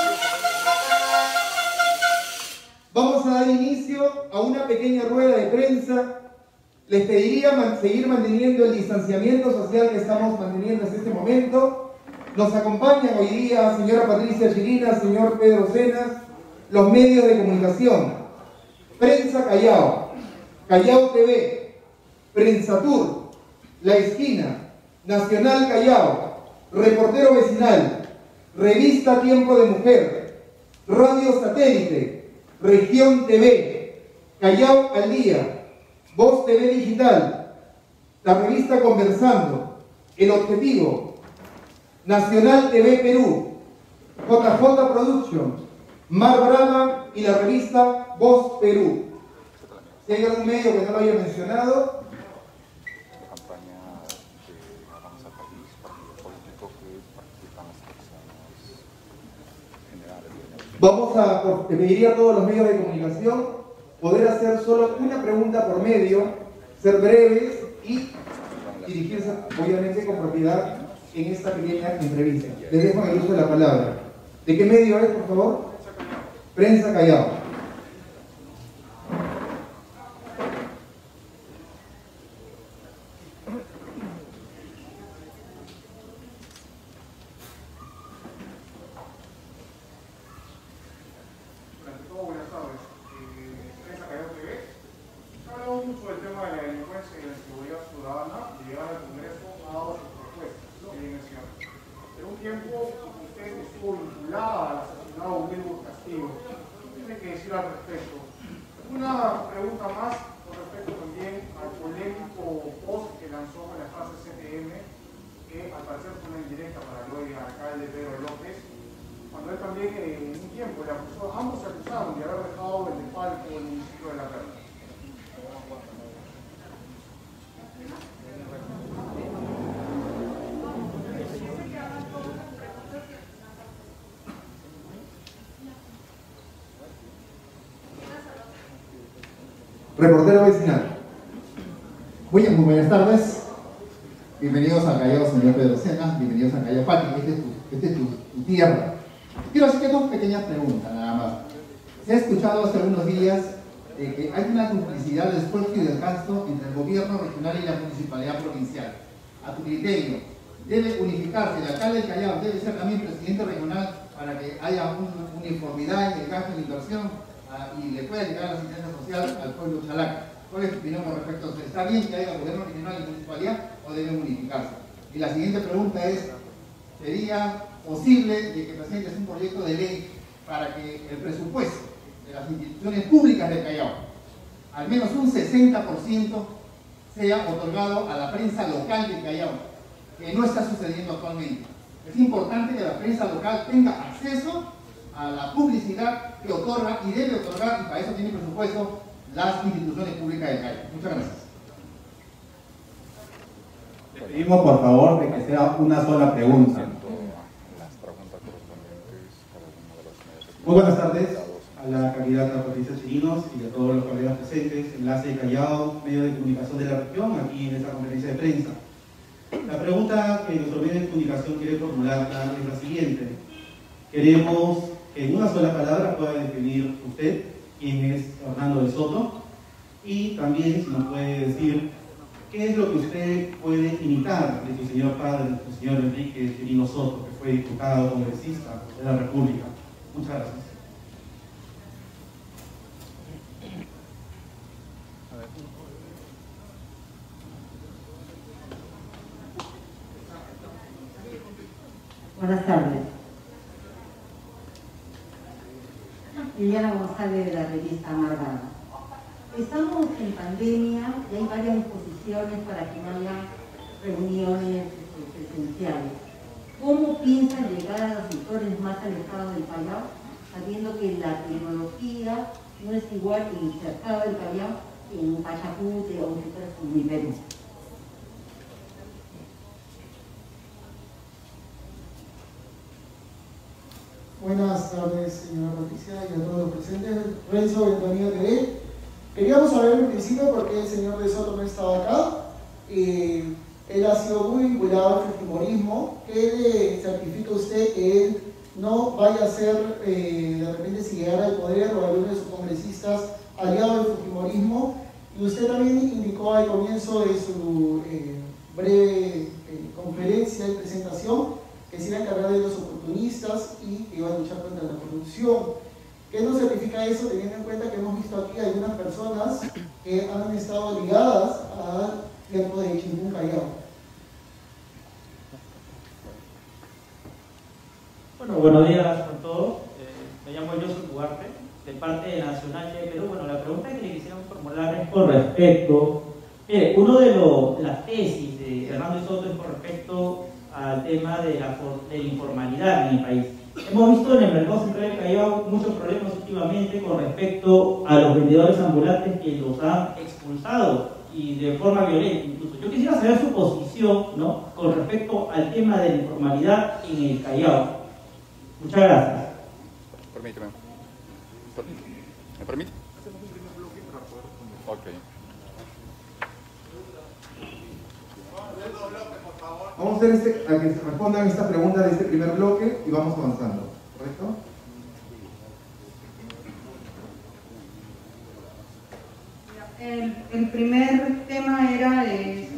Speaker 1: vamos a dar inicio a una pequeña rueda de prensa. Les pediría seguir manteniendo el distanciamiento social que estamos manteniendo hasta este momento. Nos acompañan hoy día señora Patricia Chirinos, señor Pedro Cenas, los medios de comunicación, Prensa Callao, Callao TV, Prensatur, La Esquina, Nacional Callao, Reportero Vecinal, Revista Tiempo de Mujer, Radio Satélite, Región TV, Callao al Día, Voz TV Digital, la revista Conversando, El Objetivo, Nacional TV Perú, JJ Production, Mar Brava y la revista Voz Perú. Si hay algún medio que no lo haya mencionado.
Speaker 7: La campaña de Avanza País, partido político que participan las personas generales.
Speaker 1: Vamos a pediría a todos los medios de comunicación poder hacer solo una pregunta por medio, ser breves y dirigirse obviamente con propiedad en esta pequeña entrevista. Les dejo el uso de la palabra. ¿De qué medio es, por favor? Prensa Callao.
Speaker 2: Una pregunta más con respecto también al polémico post que lanzó con la frase CTM, que al parecer fue una indirecta para el hoy alcalde Pedro López, cuando él también en un tiempo le acusó, ambos se acusaron de haber dejado el desfalco del municipio de La Perla.
Speaker 1: Reportero vecinal. Muy buenas tardes. Bienvenidos a Callao, señor Pedro Sena. Bienvenidos a Callao, Pati. Esta es tu tierra. Quiero hacer dos pequeñas preguntas, nada más. Se ha escuchado hace algunos días que hay una duplicidad de esfuerzo y de gasto entre el gobierno regional y la municipalidad provincial. A tu criterio, ¿debe unificarse? El alcalde del Callao debe ser también presidente regional para que haya una uniformidad en el gasto de inversión y le pueda llegar la asistencia social al pueblo chalaca. ¿Cuál es tu opinión con respecto a eso? ¿Está bien que haya gobierno regional y municipalidad o deben unificarse? Y la siguiente pregunta es, ¿sería posible de que presentes un proyecto de ley para que el presupuesto de las instituciones públicas del Callao, al menos un 60%, sea otorgado a la prensa local del Callao, que no está sucediendo actualmente? Es importante que la prensa local tenga acceso a la publicidad que otorga y debe otorgar, y para eso tiene presupuesto, las instituciones públicas del Callao. Muchas gracias.
Speaker 8: Le pedimos por favor de que sea una sola pregunta. Muy buenas tardes a la candidata Patricia Chirinos y a todos los colegas presentes, enlace de Callao, medio de comunicación de la región, aquí en esta conferencia de prensa. La pregunta que nuestro medio de comunicación quiere formular es la siguiente. Queremos que en una sola palabra pueda definir usted quién es Hernando de Soto y también si nos puede decir qué es lo que usted puede imitar de su señor padre, de su señor Enrique Chirino Soto, que fue diputado congresista de la República. Muchas gracias.
Speaker 9: Buenas tardes. Liliana González de la revista Amargada. Estamos en pandemia y hay varias disposiciones para que no haya reuniones presenciales. ¿Cómo piensan llegar a los sectores más alejados del Callao, sabiendo que la tecnología no es igual en el cercado del Callao que en Pachacute o en sectores como mi Perú?
Speaker 10: Buenas tardes, señora Patricia, y a todos los presentes. Renzo de Antonio TV. Queríamos saber en principio por qué el señor de Soto no estaba acá. Él ha sido muy vinculado al fujimorismo. ¿Qué le certifica usted que él no vaya a ser, de repente, si llegara al poder o alguno de sus congresistas aliado al fujimorismo? Y usted también indicó al comienzo de su breve conferencia y presentación que se iba a encargar de los oportunistas y que iba a luchar contra la corrupción. ¿Qué nos certifica eso, teniendo en cuenta que hemos visto aquí algunas personas que han estado ligadas al tiempo de Chimpún Callao?
Speaker 11: Bueno, buenos días a todos. Me llamo Joseph Ugarte, de parte de Nacional de Perú. Bueno, la pregunta que le quisiéramos formular es con respecto... Mire, uno de las tesis de Hernando de Soto es con respecto al tema de la informalidad en el país. Hemos visto en el mercado central del Callao muchos problemas últimamente con respecto a los vendedores ambulantes que los han expulsado y de forma violenta incluso. Yo quisiera saber su posición, ¿no?, con respecto al tema de la informalidad en el Callao. Muchas gracias.
Speaker 7: Permíteme. ¿Me permite? Ok.
Speaker 1: Vamos a hacer a que se respondan esta pregunta de este primer bloque y vamos avanzando, ¿correcto?
Speaker 6: El primer tema era de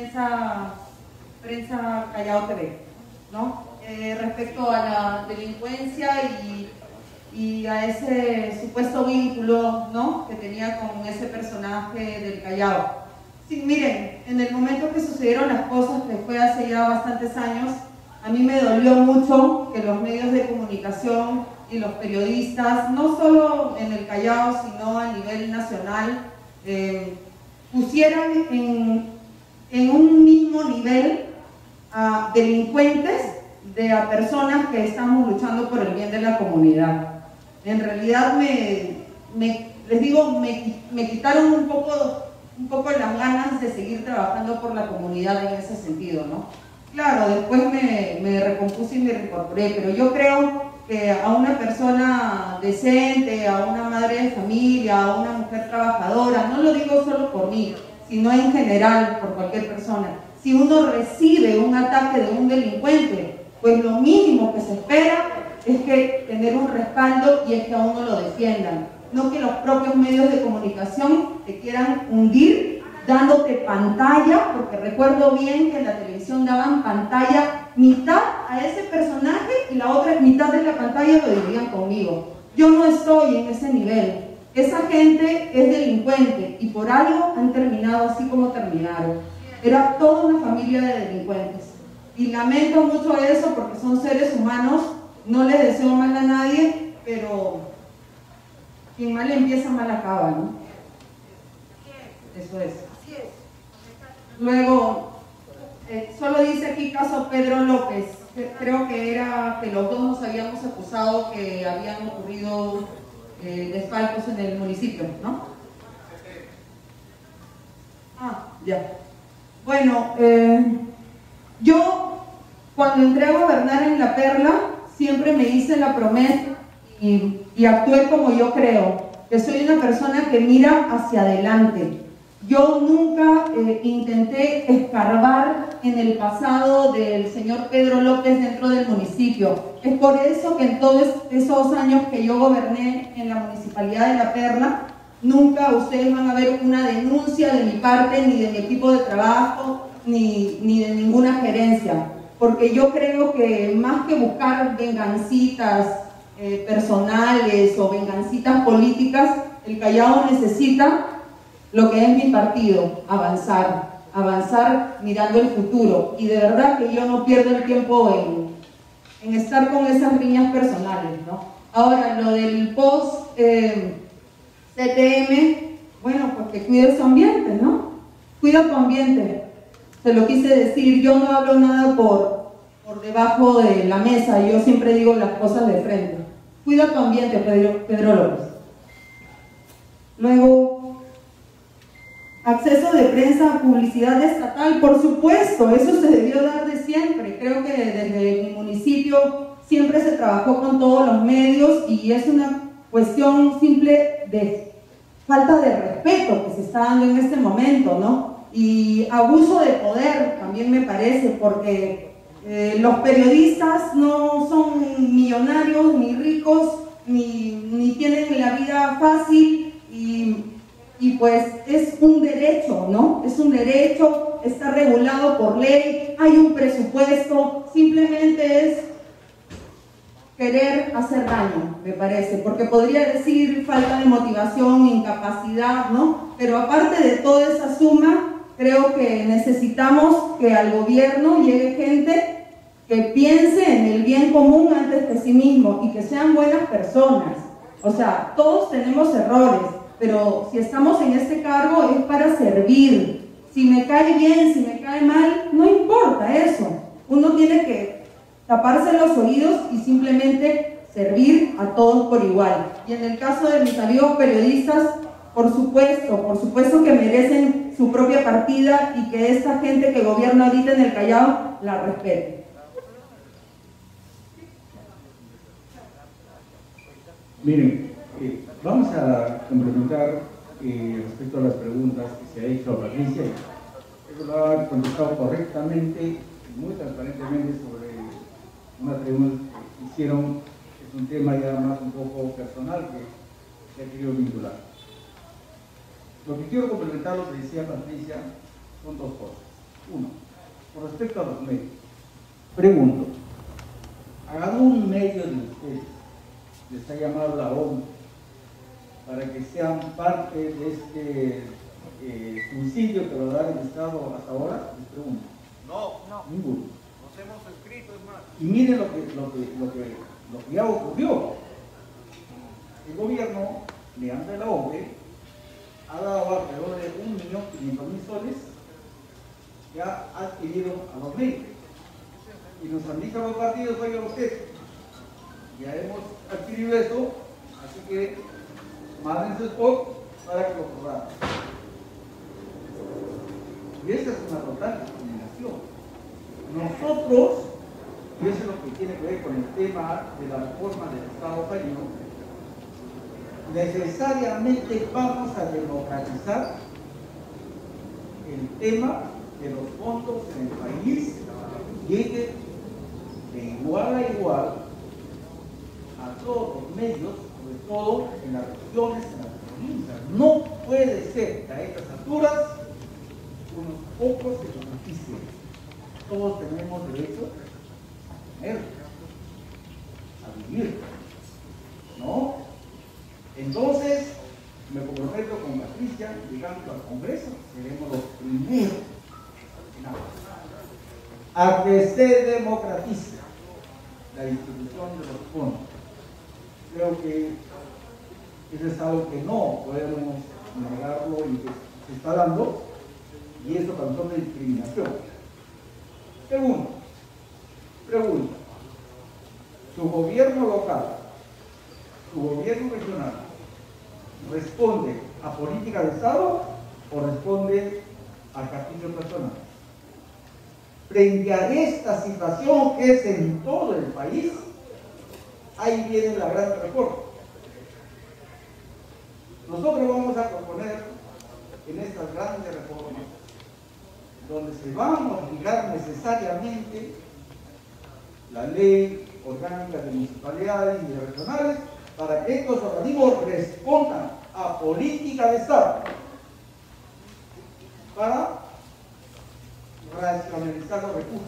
Speaker 6: prensa Callao TV, ¿no? Respecto a la delincuencia y a ese supuesto vínculo, ¿no?, que tenía con ese personaje del Callao. Sí, miren, en el momento que sucedieron las cosas, que fue hace ya bastantes años, a mí me dolió mucho que los medios de comunicación y los periodistas, no solo en el Callao, sino a nivel nacional, pusieran en un mismo nivel a delincuentes a personas que estamos luchando por el bien de la comunidad. En realidad les digo, me quitaron un poco las ganas de seguir trabajando por la comunidad en ese sentido, ¿no? Claro, después me recompuse y me reincorporé, pero yo creo que a una persona decente, a una madre de familia, a una mujer trabajadora, no lo digo solo por mí, sino en general, por cualquier persona, si uno recibe un ataque de un delincuente, pues lo mínimo que se espera es que tener un respaldo y es que a uno lo defiendan, no que los propios medios de comunicación te quieran hundir dándote pantalla, porque recuerdo bien que en la televisión daban pantalla mitad a ese personaje y la otra mitad de la pantalla lo dividían conmigo. Yo no estoy en ese nivel. Esa gente es delincuente y por algo han terminado así como terminaron. Era toda una familia de delincuentes. Y lamento mucho eso porque son seres humanos, no les deseo mal a nadie, pero quien mal empieza, mal acaba, ¿no? Eso es. Luego, solo dice aquí caso Pedro López. Creo que era que los dos nos habíamos acusado que habían ocurrido desfalcos en el municipio, ¿no? Ah, ya. Bueno, yo cuando entré a gobernar en La Perla siempre me hice la promesa y actué como yo creo, que soy una persona que mira hacia adelante. Yo nunca intenté escarbar en el pasado del señor Pedro López dentro del municipio. Es por eso que en todos esos años que yo goberné en la municipalidad de La Perla, nunca ustedes van a ver una denuncia de mi parte, ni de mi equipo de trabajo, ni de ninguna gerencia. Porque yo creo que más que buscar vengancitas personales o vengancitas políticas, el Callao necesita lo que es mi partido, avanzar mirando el futuro. Y de verdad que yo no pierdo el tiempo en estar con esas riñas personales, ¿no? Ahora, lo del post CTM, bueno, pues que cuide su ambiente, ¿no? Cuida tu ambiente. Se lo quise decir, yo no hablo nada por debajo de la mesa, yo siempre digo las cosas de frente. Cuida tu ambiente, Pedro López. Luego, acceso de prensa a publicidad estatal, por supuesto, eso se debió dar de siempre. Creo que desde mi municipio siempre se trabajó con todos los medios y es una cuestión simple de falta de respeto que se está dando en este momento, ¿no? Y abuso de poder también me parece, porque los periodistas no son millonarios, ni ricos, ni tienen la vida fácil y pues es un derecho, ¿no? Es un derecho, está regulado por ley, hay un presupuesto, simplemente es querer hacer daño, me parece, porque podría decir falta de motivación, incapacidad, ¿no? Pero aparte de toda esa suma, creo que necesitamos que al gobierno llegue gente que piense en el bien común antes que sí mismo y que sean buenas personas. O sea, todos tenemos errores, pero si estamos en este cargo es para servir. Si me cae bien, si me cae mal, no importa eso. Uno tiene que taparse los oídos y simplemente servir a todos por igual. Y en el caso de mis amigos periodistas, por supuesto que merecen su propia partida y que esta gente que gobierna ahorita en el Callao la respete.
Speaker 12: Miren, vamos a complementar respecto a las preguntas que se ha hecho a Patricia. Ella lo ha contestado correctamente y muy transparentemente sobre una pregunta que hicieron. Es un tema ya más un poco personal que se ha querido vincular. Lo que quiero complementar lo que decía Patricia son dos cosas. Uno, con respecto a los medios. Pregunto, ¿a algún medio de ustedes les ha llamado la ONU para que sean parte de este subsidio que lo da el Estado hasta ahora? Les pregunto.
Speaker 13: No.
Speaker 12: Ninguno.
Speaker 13: Nos hemos escrito, es más.
Speaker 12: Y miren lo que ya ocurrió. El gobierno, mediante la OPE, ha dado alrededor de 1.500.000 soles que ha adquirido a los medios. Y nos han dicho a los partidos, oigan ustedes, ya hemos adquirido eso, así que manden su spot para que lo cobramos. Y esa es una total discriminación. Nosotros, y eso es lo que tiene que ver con el tema de la reforma del Estado fallido, necesariamente vamos a democratizar el tema de los fondos en el país, llegue de igual a igual a todos los medios, sobre todo en las regiones, en las provincias. No puede ser que a estas alturas unos pocos se beneficien. Todos tenemos derecho a comer, a vivir, ¿no? Entonces, me comprometo con Patricia, llegando al Congreso, seremos los primeros a que se democratice la distribución de los fondos. Creo que eso es algo que no podemos negarlo y que se está dando, y eso causó una discriminación. Segundo, pregunta, ¿su gobierno local, su gobierno regional, responde a política de Estado o responde a capricho personal? Frente a esta situación que es en todo el país, ahí viene la gran reforma. Nosotros vamos a proponer en estas grandes reformas, donde se va a modificar necesariamente la ley orgánica de municipalidades y de regionales, para que estos organismos respondan a política de Estado, para racionalizar los recursos,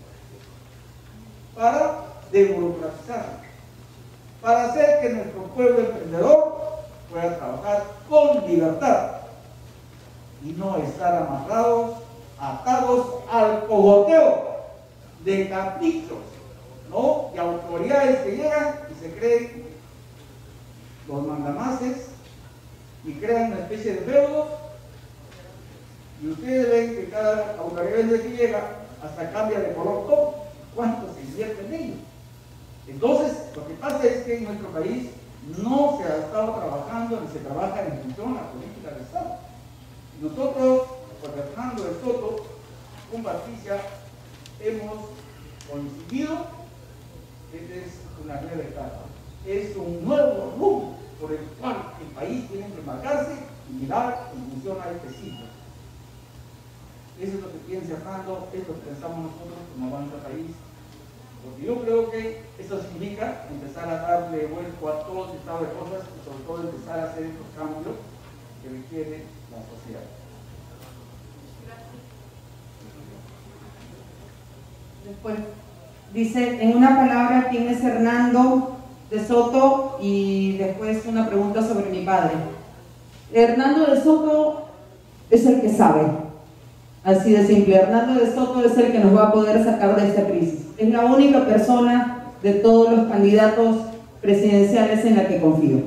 Speaker 12: para desburocratizar, para hacer que nuestro pueblo emprendedor pueda trabajar con libertad y no estar amarrados, atados al cogoteo de caprichos, ¿no? Y autoridades que llegan y se creen los mandamases y crean una especie de feudo. Y ustedes ven que cada autoridad que llega hasta cambia de color todo. ¿Cuánto se invierte en ello? Entonces, lo que pasa es que en nuestro país no se ha estado trabajando ni se trabaja en función a la política del Estado. Nosotros, con Fernando de Soto, con Patricia, hemos coincidido que esta es una nueva etapa. Es un nuevo rumbo por el cual el país tiene que marcarse y mirar en función a este ciclo. Eso es lo que piensa Fernando, es lo que pensamos nosotros como Avanza País, porque yo creo que eso significa empezar a darle vuelco a todo ese estado de cosas y sobre todo empezar a hacer estos cambios que requiere la sociedad.
Speaker 6: Después dice, en una palabra, ¿quién es Hernando de Soto? Y después una pregunta sobre mi padre. Hernando de Soto es el que sabe, así de simple. Hernando de Soto es el que nos va a poder sacar de esta crisis. Es la única persona de todos los candidatos presidenciales en la que confío.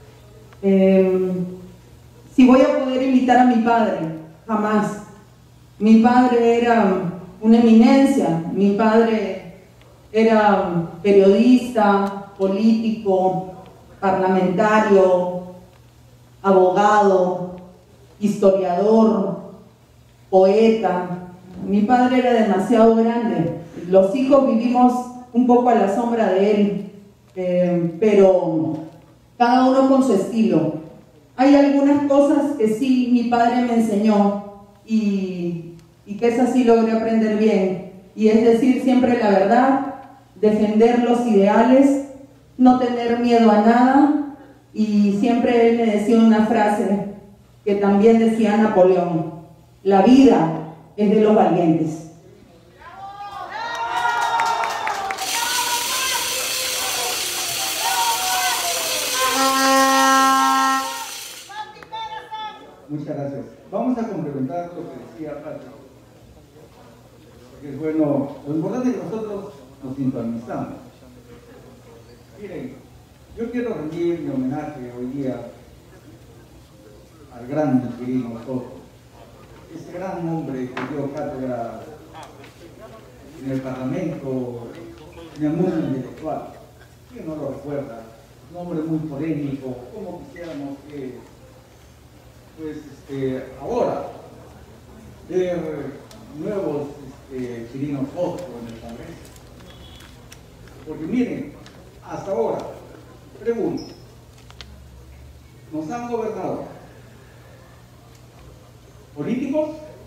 Speaker 6: Si voy a poder invitar a mi padre, jamás. Mi padre era una eminencia, mi padre era periodista, político, parlamentario, abogado, historiador, poeta. Mi padre era demasiado grande. Los hijos vivimos un poco a la sombra de él, pero cada uno con su estilo. Hay algunas cosas que sí mi padre me enseñó y que esas sí logré aprender bien, y es decir siempre la verdad, defender los ideales, no tener miedo a nada, y siempre él me decía una frase que también decía Napoleón: la vida es de los valientes.
Speaker 12: Muchas gracias. Vamos a complementar lo que decía Patrick. Porque es bueno, lo importante es que nosotros nos sintonizamos. Miren, yo quiero rendir mi homenaje hoy día al gran Quirino Soto, ese gran hombre que dio cátedra en el Parlamento, en el mundo intelectual. ¿Quién no lo recuerda? Un hombre muy polémico, como quisiéramos que, pues, ahora, ver nuevos Quirinos Soto en el Congreso. Porque miren, hasta ahora, pregunto, ¿nos han gobernado políticos?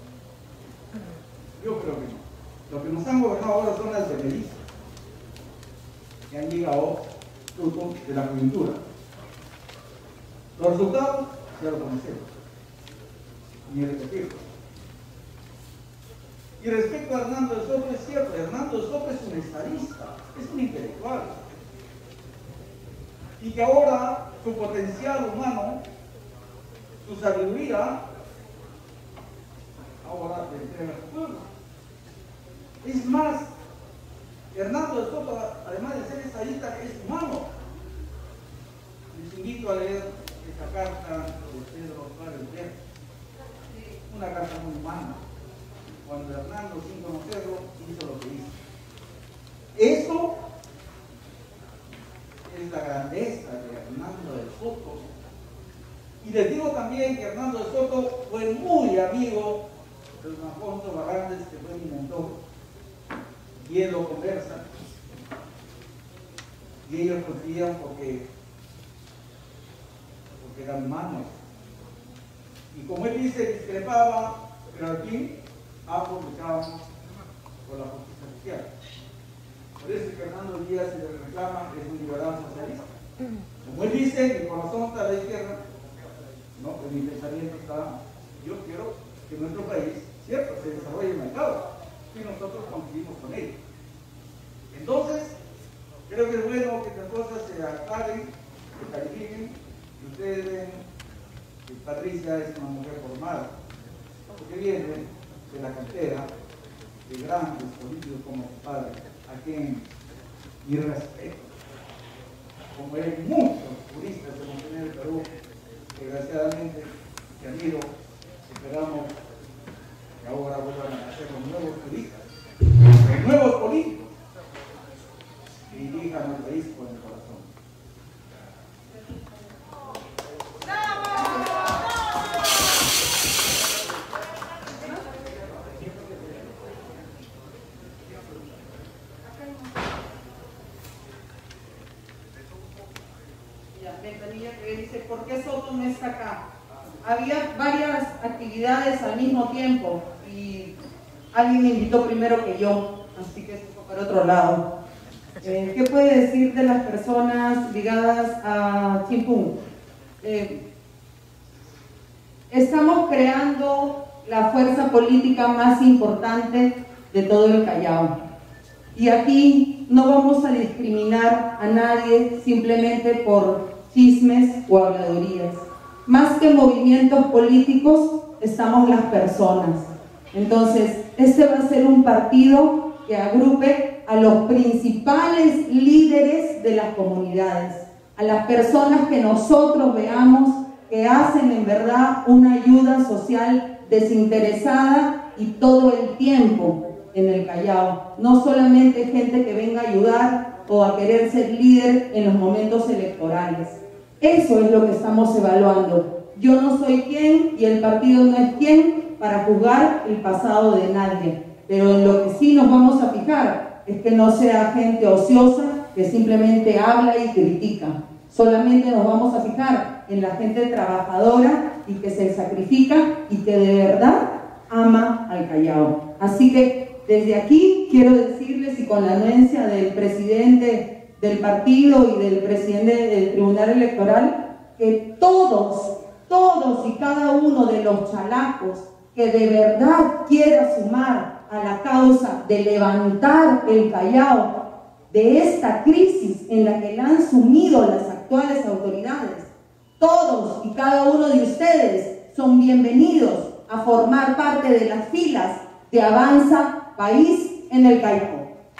Speaker 12: Yo creo que no. Lo que nos han gobernado ahora son las dependencias que han llegado fruto de la coyuntura. Los resultados ya lo conocemos, ni repetirlo. Y respecto a Hernando de Soto, es cierto, Hernando de Soto es un estadista, es un intelectual. Y que ahora su potencial humano, su sabiduría, ahora le entrega a su pueblo. Es más, Hernando de Soto, además de ser estadista, es humano. Les invito a leer esta carta de Pedro Suárez Verde, una carta muy humana, cuando Hernando, sin conocerlo, hizo lo que hizo. Eso es la grandeza de Hernando de Soto. Y les digo también que Hernando de Soto fue muy amigo de don Alfonso Barrantes, que fue mi mentor, y él lo conversa, y ellos coincidían porque eran hermanos. Y como él dice, discrepaba, pero al fin ambos luchaban por la justicia social. Por eso que Hernando Díaz se le reclama que es un liberal socialista. Como él dice, mi corazón está a la izquierda, no, pues mi pensamiento está, yo quiero que nuestro país, cierto, se desarrolle el mercado, y nosotros coincidimos con ello. Entonces, creo que es bueno que estas cosas se aclaren, se califiquen, y ustedes ven que Patricia es una mujer formada, porque viene de la cantera de grandes políticos como su padre, a quien mi respeto, como hay muchos turistas que hemos tenido en el Perú, desgraciadamente, que admiro, esperamos que ahora vuelvan a nacer los nuevos turistas, los nuevos políticos, que dirijan al país con el corazón.
Speaker 6: Ventanilla que dice, ¿por qué Soto no está acá? Había varias actividades al mismo tiempo y alguien me invitó primero que yo, así que esto fue para otro lado. ¿Qué puede decir de las personas ligadas a Chimpún? Estamos creando la fuerza política más importante de todo el Callao. Y aquí no vamos a discriminar a nadie simplemente por chismes o habladurías. Más que movimientos políticos, estamos las personas. Entonces, este va a ser un partido que agrupe a los principales líderes de las comunidades, a las personas que nosotros veamos que hacen en verdad una ayuda social desinteresada y todo el tiempo en el Callao. No solamente gente que venga a ayudar o a querer ser líder en los momentos electorales. Eso es lo que estamos evaluando. Yo no soy quien y el partido no es quien para juzgar el pasado de nadie. Pero en lo que sí nos vamos a fijar es que no sea gente ociosa que simplemente habla y critica. Solamente nos vamos a fijar en la gente trabajadora y que se sacrifica y que de verdad ama al Callao. Así que desde aquí quiero decirles, y con la anuencia del presidente del partido y del presidente del Tribunal Electoral, que todos y cada uno de los chalacos que de verdad quiera sumar a la causa de levantar el Callao de esta crisis en la que la han sumido las actuales autoridades, todos y cada uno de ustedes son bienvenidos a formar parte de las filas de Avanza País en el Callao.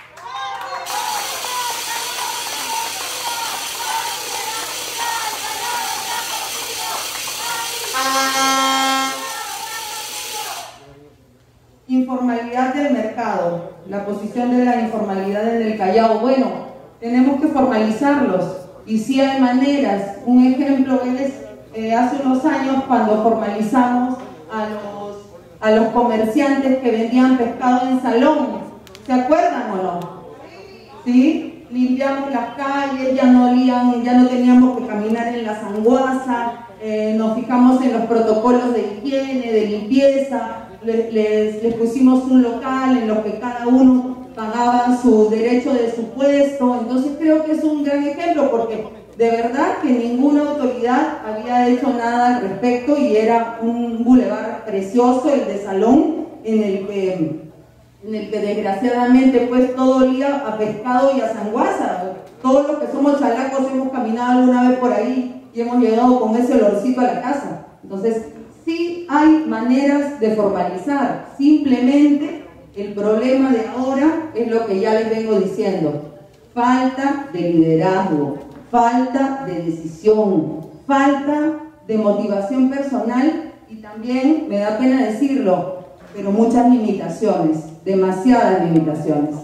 Speaker 6: Informalidad del mercado, la posición de la informalidad en el Callao. Bueno, tenemos que formalizarlos y sí hay maneras. Un ejemplo es hace unos años cuando formalizamos a los comerciantes que vendían pescado en salón. ¿Se acuerdan o no? ¿Sí? Limpiamos las calles, ya no teníamos que caminar en la sanguaza, nos fijamos en los protocolos de higiene, de limpieza. Les pusimos un local en lo que cada uno pagaba su derecho de su puesto. Entonces creo que es un gran ejemplo porque de verdad que ninguna autoridad había hecho nada al respecto y era un bulevar precioso, el de Salón, en el que desgraciadamente pues todo olía a pescado y a sanguaza. Todos los que somos chalacos hemos caminado alguna vez por ahí y hemos llegado con ese olorcito a la casa. Entonces sí hay maneras de formalizar, simplemente el problema de ahora es lo que ya les vengo diciendo: falta de liderazgo, falta de decisión, falta de motivación personal y también, me da pena decirlo, pero muchas limitaciones, demasiadas limitaciones.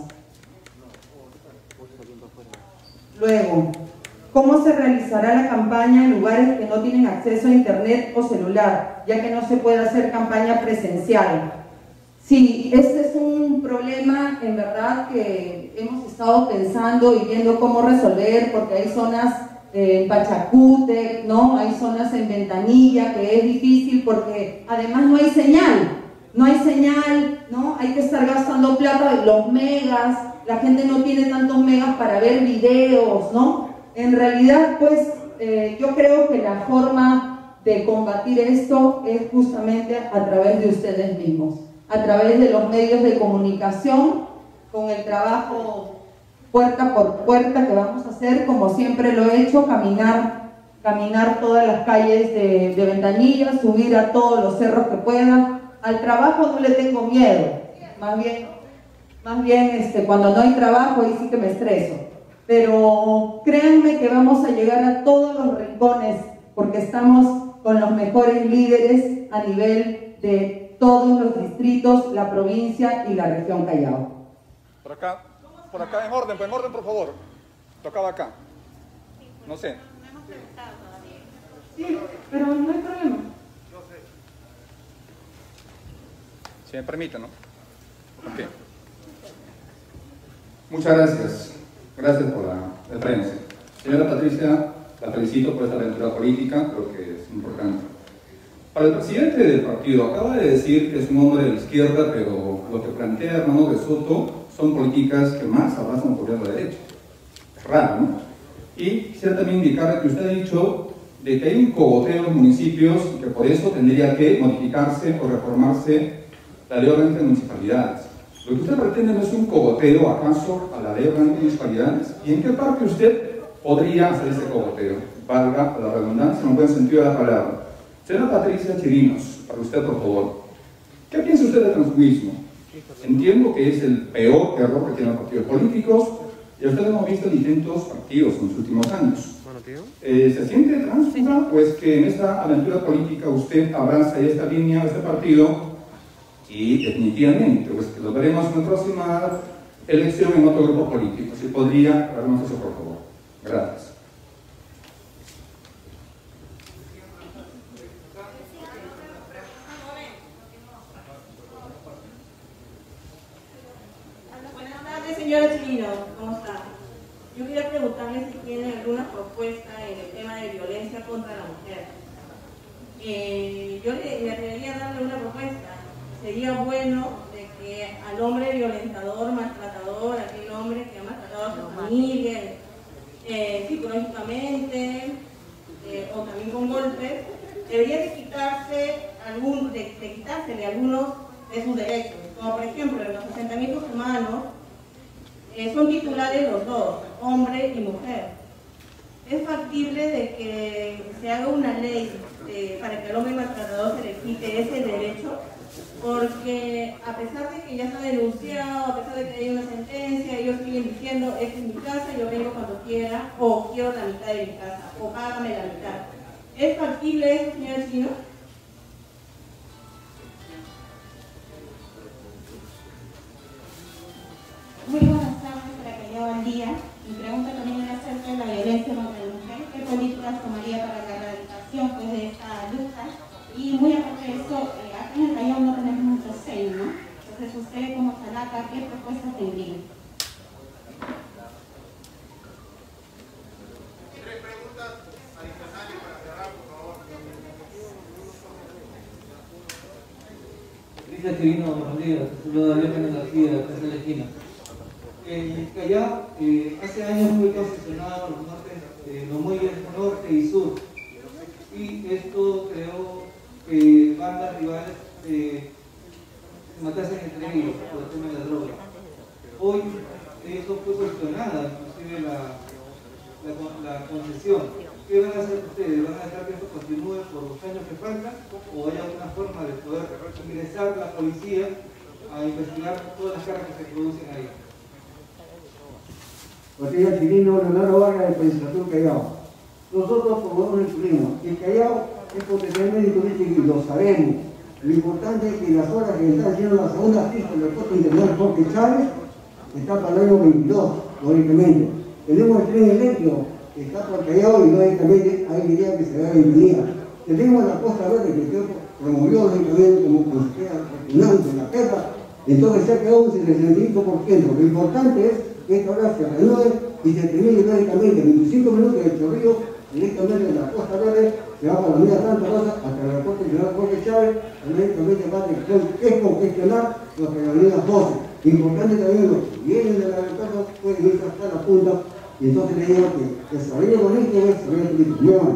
Speaker 6: Luego, ¿cómo se realizará la campaña en lugares que no tienen acceso a internet o celular, ya que no se puede hacer campaña presencial? Sí, este es un problema en verdad que hemos estado pensando y viendo cómo resolver, porque hay zonas en Pachacútec, ¿no? Hay zonas en Ventanilla que es difícil porque además no hay señal, ¿no? Hay que estar gastando plata de los megas, la gente no tiene tantos megas para ver videos, ¿no? En realidad, pues, yo creo que la forma de combatir esto es justamente a través de ustedes mismos, a través de los medios de comunicación, con el trabajo puerta por puerta que vamos a hacer, como siempre lo he hecho, caminar todas las calles de Ventanilla, subir a todos los cerros que pueda. Al trabajo no le tengo miedo, más bien cuando no hay trabajo ahí sí que me estreso. Pero créanme que vamos a llegar a todos los rincones porque estamos con los mejores líderes a nivel de todos los distritos, la provincia y la región Callao.
Speaker 7: Por acá, en orden, por favor. Tocaba acá. No sé.
Speaker 6: Sí, pero no hay problema.
Speaker 7: Si me permite, ¿no? Ok.
Speaker 14: Muchas gracias. Gracias por la prensa. Señora Patricia, la felicito por esta aventura política, creo que es importante. Para el presidente del partido, acaba de decir que es un hombre de la izquierda, pero lo que plantea hermano de Soto son políticas que más abrazan al gobierno de derecha. Es raro, ¿no? Y quisiera también indicar que usted ha dicho de que hay un cogoteo en los municipios y que por eso tendría que modificarse o reformarse la ley orgánica de municipalidades. Lo que usted pretende no es un cogoteo, ¿acaso, a la ley orgánica de municipalidades? ¿Y en qué parte usted podría hacer ese cogoteo? Valga la redundancia, en un buen sentido de la palabra. Señora Patricia Chirinos, para usted, por favor, ¿qué piensa usted del transfugismo? Entiendo que es el peor error que tienen los partidos políticos y ustedes hemos visto distintos partidos en los últimos años. ¿Se siente tránsfuga? Pues que en esta aventura política usted abraza esta línea, este partido, y definitivamente, pues que lo veremos en la próxima elección en otro grupo político. Si podría darnos eso, por favor. Gracias.
Speaker 6: Buenas tardes, señora Chirino. ¿Cómo está? Yo quería preguntarle si tiene alguna propuesta en el tema de violencia contra la mujer. Yo le atrevería a darle una propuesta. Sería bueno de que al hombre violentador, maltratador, aquel hombre que ha maltratado a su familia, psicológicamente o también con golpes, debería de quitársele algunos de sus derechos, como por ejemplo en los asentamientos humanos son titulares los dos, hombre y mujer. Es factible de que se haga una ley para que al hombre maltratador se le quite ese derecho, porque a pesar de que ya se ha denunciado, a pesar de que hay una sentencia, ellos siguen diciendo, esta es mi casa, yo vengo cuando quiera, o quiero la mitad de mi casa, o págame la mitad. ¿Es factible eso, señor Chino?
Speaker 15: Muy buenas tardes para Callao al día. Mi pregunta también era acerca de la violencia contra la mujer. ¿Qué políticas tomaría para la erradicación de esta lucha? Y muy aparte de eso, acá en el Callao no tenemos mucho CEI, ¿no? Entonces, usted como Chalaca, ¿qué propuestas tendría?
Speaker 13: Tres preguntas adicionales para cerrar, por favor.
Speaker 4: Patricia Chirino, buenos días. Saludos a León García, de Casa de la Esquina. En Callao, hace años fue concesionado los nortes, los muelles norte y sur. Y esto creó bandas rivales se matasen entre ellos por el tema de la droga. Hoy eso fue cuestionada, inclusive la concesión. ¿Qué van a hacer ustedes? ¿Van a dejar que esto continúe por los años que faltan? ¿O hay alguna forma de poder ingresar la policía a investigar todas las cargas que se producen ahí?
Speaker 16: Patricia Chirino, Leonardo Vargas, de Pensación Callao. Nosotros promovemos el turismo. El Callao es potencialmente turístico y lo sabemos. Lo importante es que las obras que están haciendo la segunda pista del aeropuerto internacional Jorge Chávez está para el año 22, lógicamente. Tenemos el tren eléctrico que está por Callao y lógicamente hay diría que se vea bienvenida. Tenemos la Costa Verde que usted promovió lógicamente como consejera regional de la perra. Entonces se ha quedado un 65%. Lo importante es que esta obra se reanude y se termine lógicamente 25 minutos de Chorrillo, directamente de la Costa Verde, se va para la Avenida Santa Rosa hasta el aeropuerto internacional Jorge Chávez, lógicamente va a congestionar los avenidas 12. Importante también los que vienen del aeropuerto pueden ir hasta la punta, y entonces le digo que el desarrollo bonito es desarrollo turístico.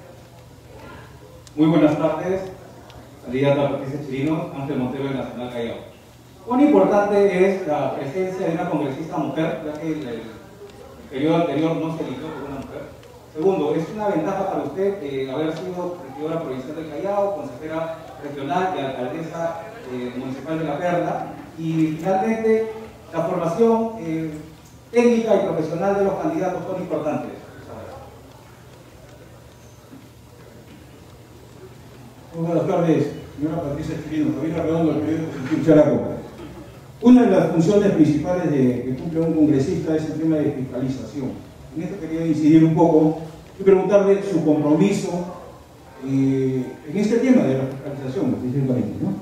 Speaker 14: Muy buenas tardes, candidata Patricia Chirino, Ángel Montero de Nacional Callao. Cuán importante es la presencia de una congresista mujer, ya que el periodo anterior no se eligió por una mujer. Segundo, es una ventaja para usted haber sido regidora provincial del Callao, consejera regional y alcaldesa municipal de La Perla. Y finalmente, la formación técnica y profesional de los candidatos son importantes.
Speaker 17: Muy buenas tardes, señora Patricia Chirino, Javier Arredondo, del periódico Sentir Chalaco. Una de las funciones principales que cumple un congresista es el tema de fiscalización. En esto quería incidir un poco y preguntarle su compromiso en este tema de la fiscalización, principalmente, ¿no?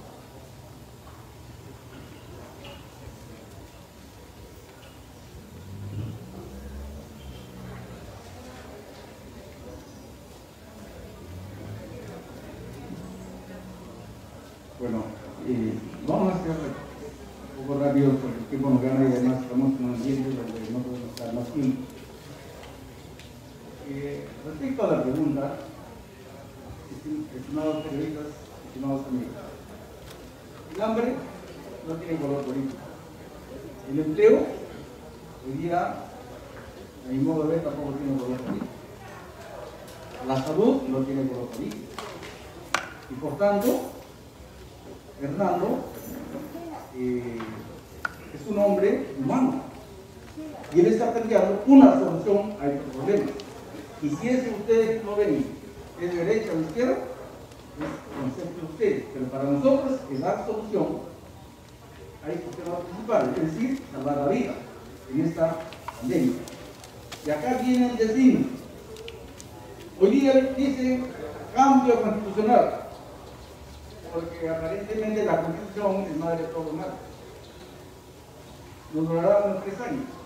Speaker 8: Bueno, vamos a hacer un poco rápido porque el tiempo nos gana y además estamos en un ambiente donde no podemos estar más tiempo. Respecto a la pregunta, estimados periodistas, estimados amigos, el hambre no tiene color político. El empleo, hoy día, a mi modo de ver, tampoco tiene color político. La salud no tiene color político. Y por tanto, Fernando es un hombre humano y él está planteando una solución a estos problemas. Y si es que ustedes no ven que es derecha o izquierda, es concepto de ustedes, pero para nosotros es dar solución a este tema principal, es decir, salvar la vida en esta pandemia. Y acá viene el destino. Hoy día dicen cambio constitucional, porque aparentemente la Constitución es madre de todo mal. Nos durará unos 3 años.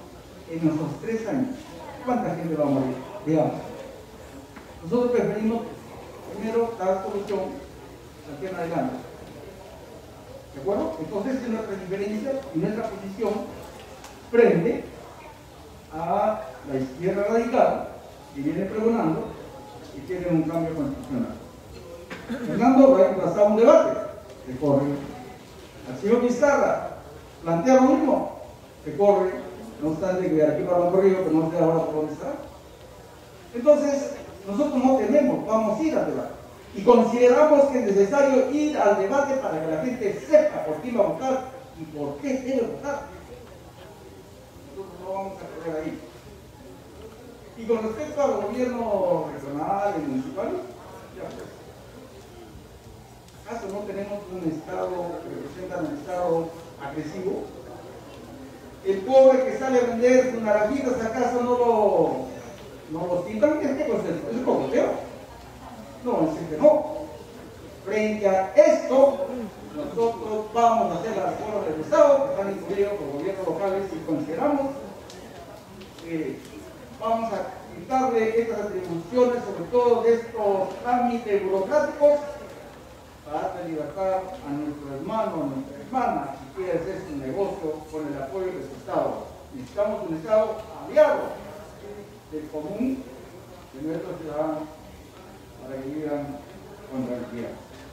Speaker 12: en nuestros 3 años, ¿cuánta gente va a morir? Digamos. Nosotros preferimos primero dar solución aquí en adelante. ¿De acuerdo? Entonces, es nuestra diferencia y nuestra posición frente a la izquierda radical que viene pregonando y quiere un cambio constitucional. Fernando va a emplazar un debate, se corre. Al señor Vizcarra plantea lo mismo, se corre, no obstante que aquí va un corrido, pero no sé ahora por dónde está. Entonces, nosotros no tenemos, vamos a ir al debate. Y consideramos que es necesario ir al debate para que la gente sepa por quién va a votar y por qué debe votar. Nosotros no vamos a correr ahí. Y con respecto al gobierno regional y municipal, ya pues, ¿acaso no tenemos un Estado que representa un Estado agresivo? El pobre que sale a vender sus naranjitas, ¿acaso no lo citan? Es cogoteo. No, es que no. Frente a esto, nosotros vamos a hacer las reformas del Estado que están incluidos por gobiernos locales y consideramos que vamos a quitarle estas atribuciones, sobre todo de estos trámites burocráticos, para darle libertad a nuestro hermano, a nuestra hermana, si quiere hacer su negocio con el apoyo de su Estado. Necesitamos un Estado aliado del común de nuestros ciudadanos para que vivan con tranquilidad.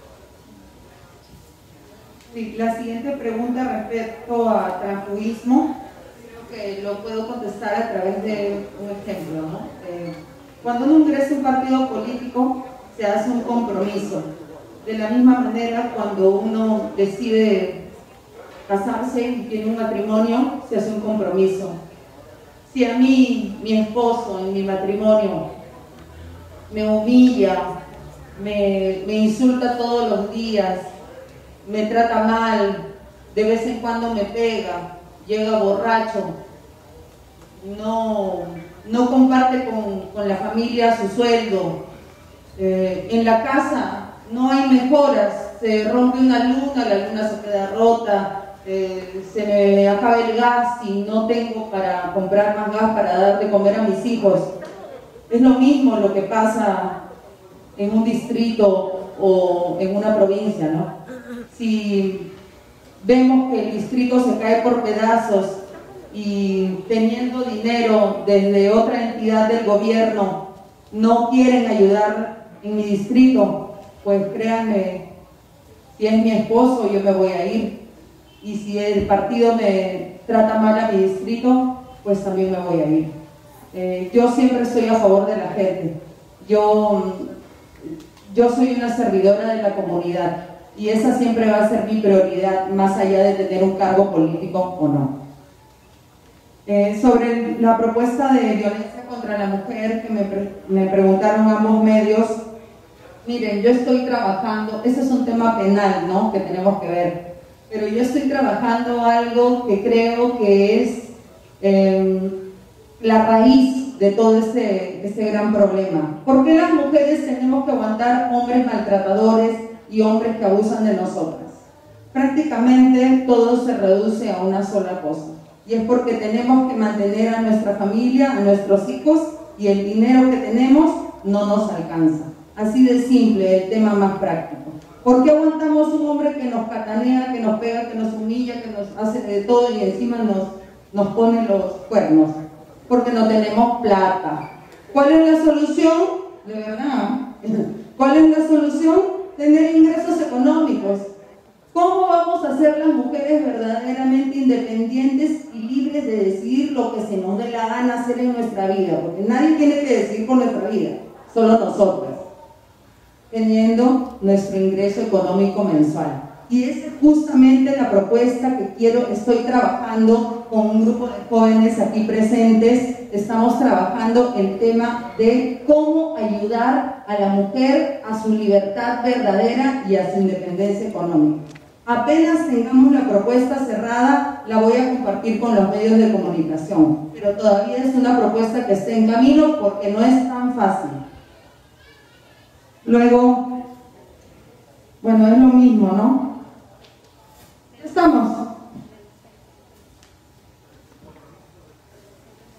Speaker 6: Sí, la siguiente pregunta respecto a transfugismo, creo que lo puedo contestar a través de un ejemplo, ¿no? Cuando uno ingresa a un partido político, se hace un compromiso. De la misma manera, cuando uno decide casarse y tiene un matrimonio, se hace un compromiso. Si a mí, mi esposo en mi matrimonio me humilla, me insulta todos los días, me trata mal, de vez en cuando me pega, llega borracho, no comparte con la familia su sueldo, en la casa no hay mejoras, se rompe una luna, la luna se queda rota, se me acaba el gas y no tengo para comprar más gas para dar de comer a mis hijos. Es lo mismo lo que pasa en un distrito o en una provincia, ¿no? Si vemos que el distrito se cae por pedazos y teniendo dinero desde otra entidad del gobierno no quieren ayudar en mi distrito, pues créanme, si es mi esposo yo me voy a ir, y si el partido me trata mal a mi distrito, pues también me voy a ir. Yo siempre estoy a favor de la gente. Yo soy una servidora de la comunidad y esa siempre va a ser mi prioridad, más allá de tener un cargo político o no. Sobre la propuesta de violencia contra la mujer que me preguntaron ambos medios, miren, yo estoy trabajando, ese es un tema penal, ¿no?, que tenemos que ver, pero yo estoy trabajando algo que creo que es la raíz de todo este gran problema. ¿Por qué las mujeres tenemos que aguantar hombres maltratadores y hombres que abusan de nosotras? Prácticamente todo se reduce a una sola cosa, y es porque tenemos que mantener a nuestra familia, a nuestros hijos, y el dinero que tenemos no nos alcanza. Así de simple, el tema más práctico. ¿Por qué aguantamos un hombre que nos catanea, que nos pega, que nos humilla, que nos hace de todo y encima nos pone los cuernos? Porque no tenemos plata. ¿Cuál es la solución? De verdad, ¿cuál es la solución? Tener ingresos económicos. ¿Cómo vamos a ser las mujeres verdaderamente independientes y libres de decidir lo que se nos dé la gana hacer en nuestra vida? Porque nadie tiene que decidir por nuestra vida, solo nosotras, teniendo nuestro ingreso económico mensual. Y esa es justamente la propuesta que estoy trabajando con un grupo de jóvenes aquí presentes. Estamos trabajando el tema de cómo ayudar a la mujer a su libertad verdadera y a su independencia económica. Apenas tengamos la propuesta cerrada, la voy a compartir con los medios de comunicación, pero todavía es una propuesta que está en camino porque no es tan fácil. Luego, bueno, es lo mismo, ¿no? Estamos.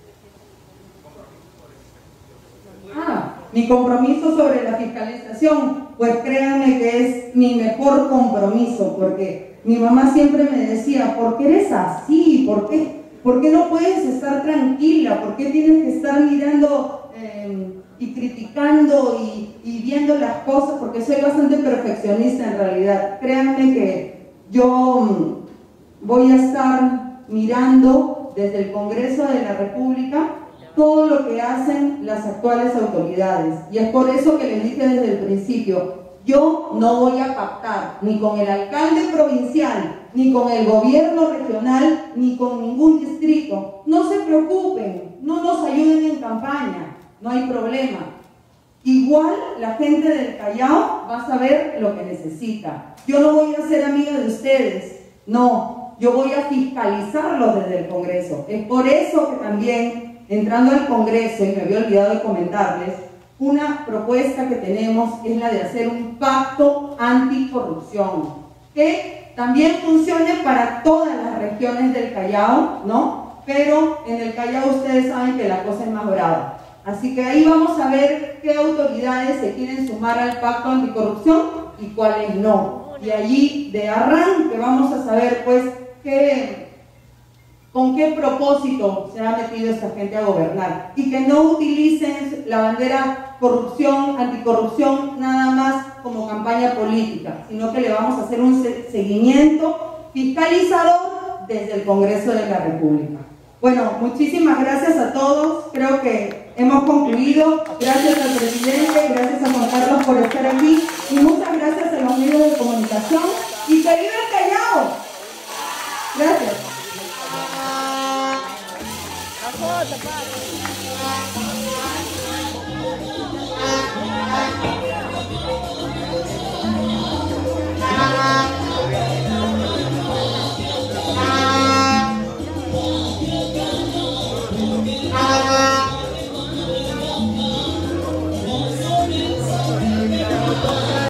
Speaker 6: Mi compromiso sobre la fiscalización, pues créanme que es mi mejor compromiso, porque mi mamá siempre me decía, ¿por qué eres así? ¿Por qué no puedes estar tranquila? ¿Por qué tienes que estar mirando y criticando y viendo las cosas? Porque soy bastante perfeccionista en realidad. Créanme que yo voy a estar mirando desde el Congreso de la República todo lo que hacen las actuales autoridades. Y es por eso que les dije desde el principio, yo no voy a pactar ni con el alcalde provincial, ni con el gobierno regional, ni con ningún distrito. No se preocupen, no nos ayuden en campaña, no hay problema. Igual la gente del Callao va a saber lo que necesita. Yo no voy a ser amiga de ustedes, no, yo voy a fiscalizarlos desde el Congreso. Es por eso que también, entrando al Congreso, y me había olvidado de comentarles, una propuesta que tenemos es la de hacer un pacto anticorrupción, que también funcione para todas las regiones del Callao, ¿no? Pero en el Callao ustedes saben que la cosa es más brava. Así que ahí vamos a ver qué autoridades se quieren sumar al pacto anticorrupción y cuáles no. Y allí de arranque vamos a saber pues con qué propósito se ha metido esta gente a gobernar. Y que no utilicen la bandera corrupción, anticorrupción, nada más como campaña política, sino que le vamos a hacer un seguimiento fiscalizador desde el Congreso de la República. Bueno, muchísimas gracias a todos. Creo que hemos concluido. Gracias al presidente, gracias a Juan Carlos por estar aquí y muchas gracias a los medios de comunicación.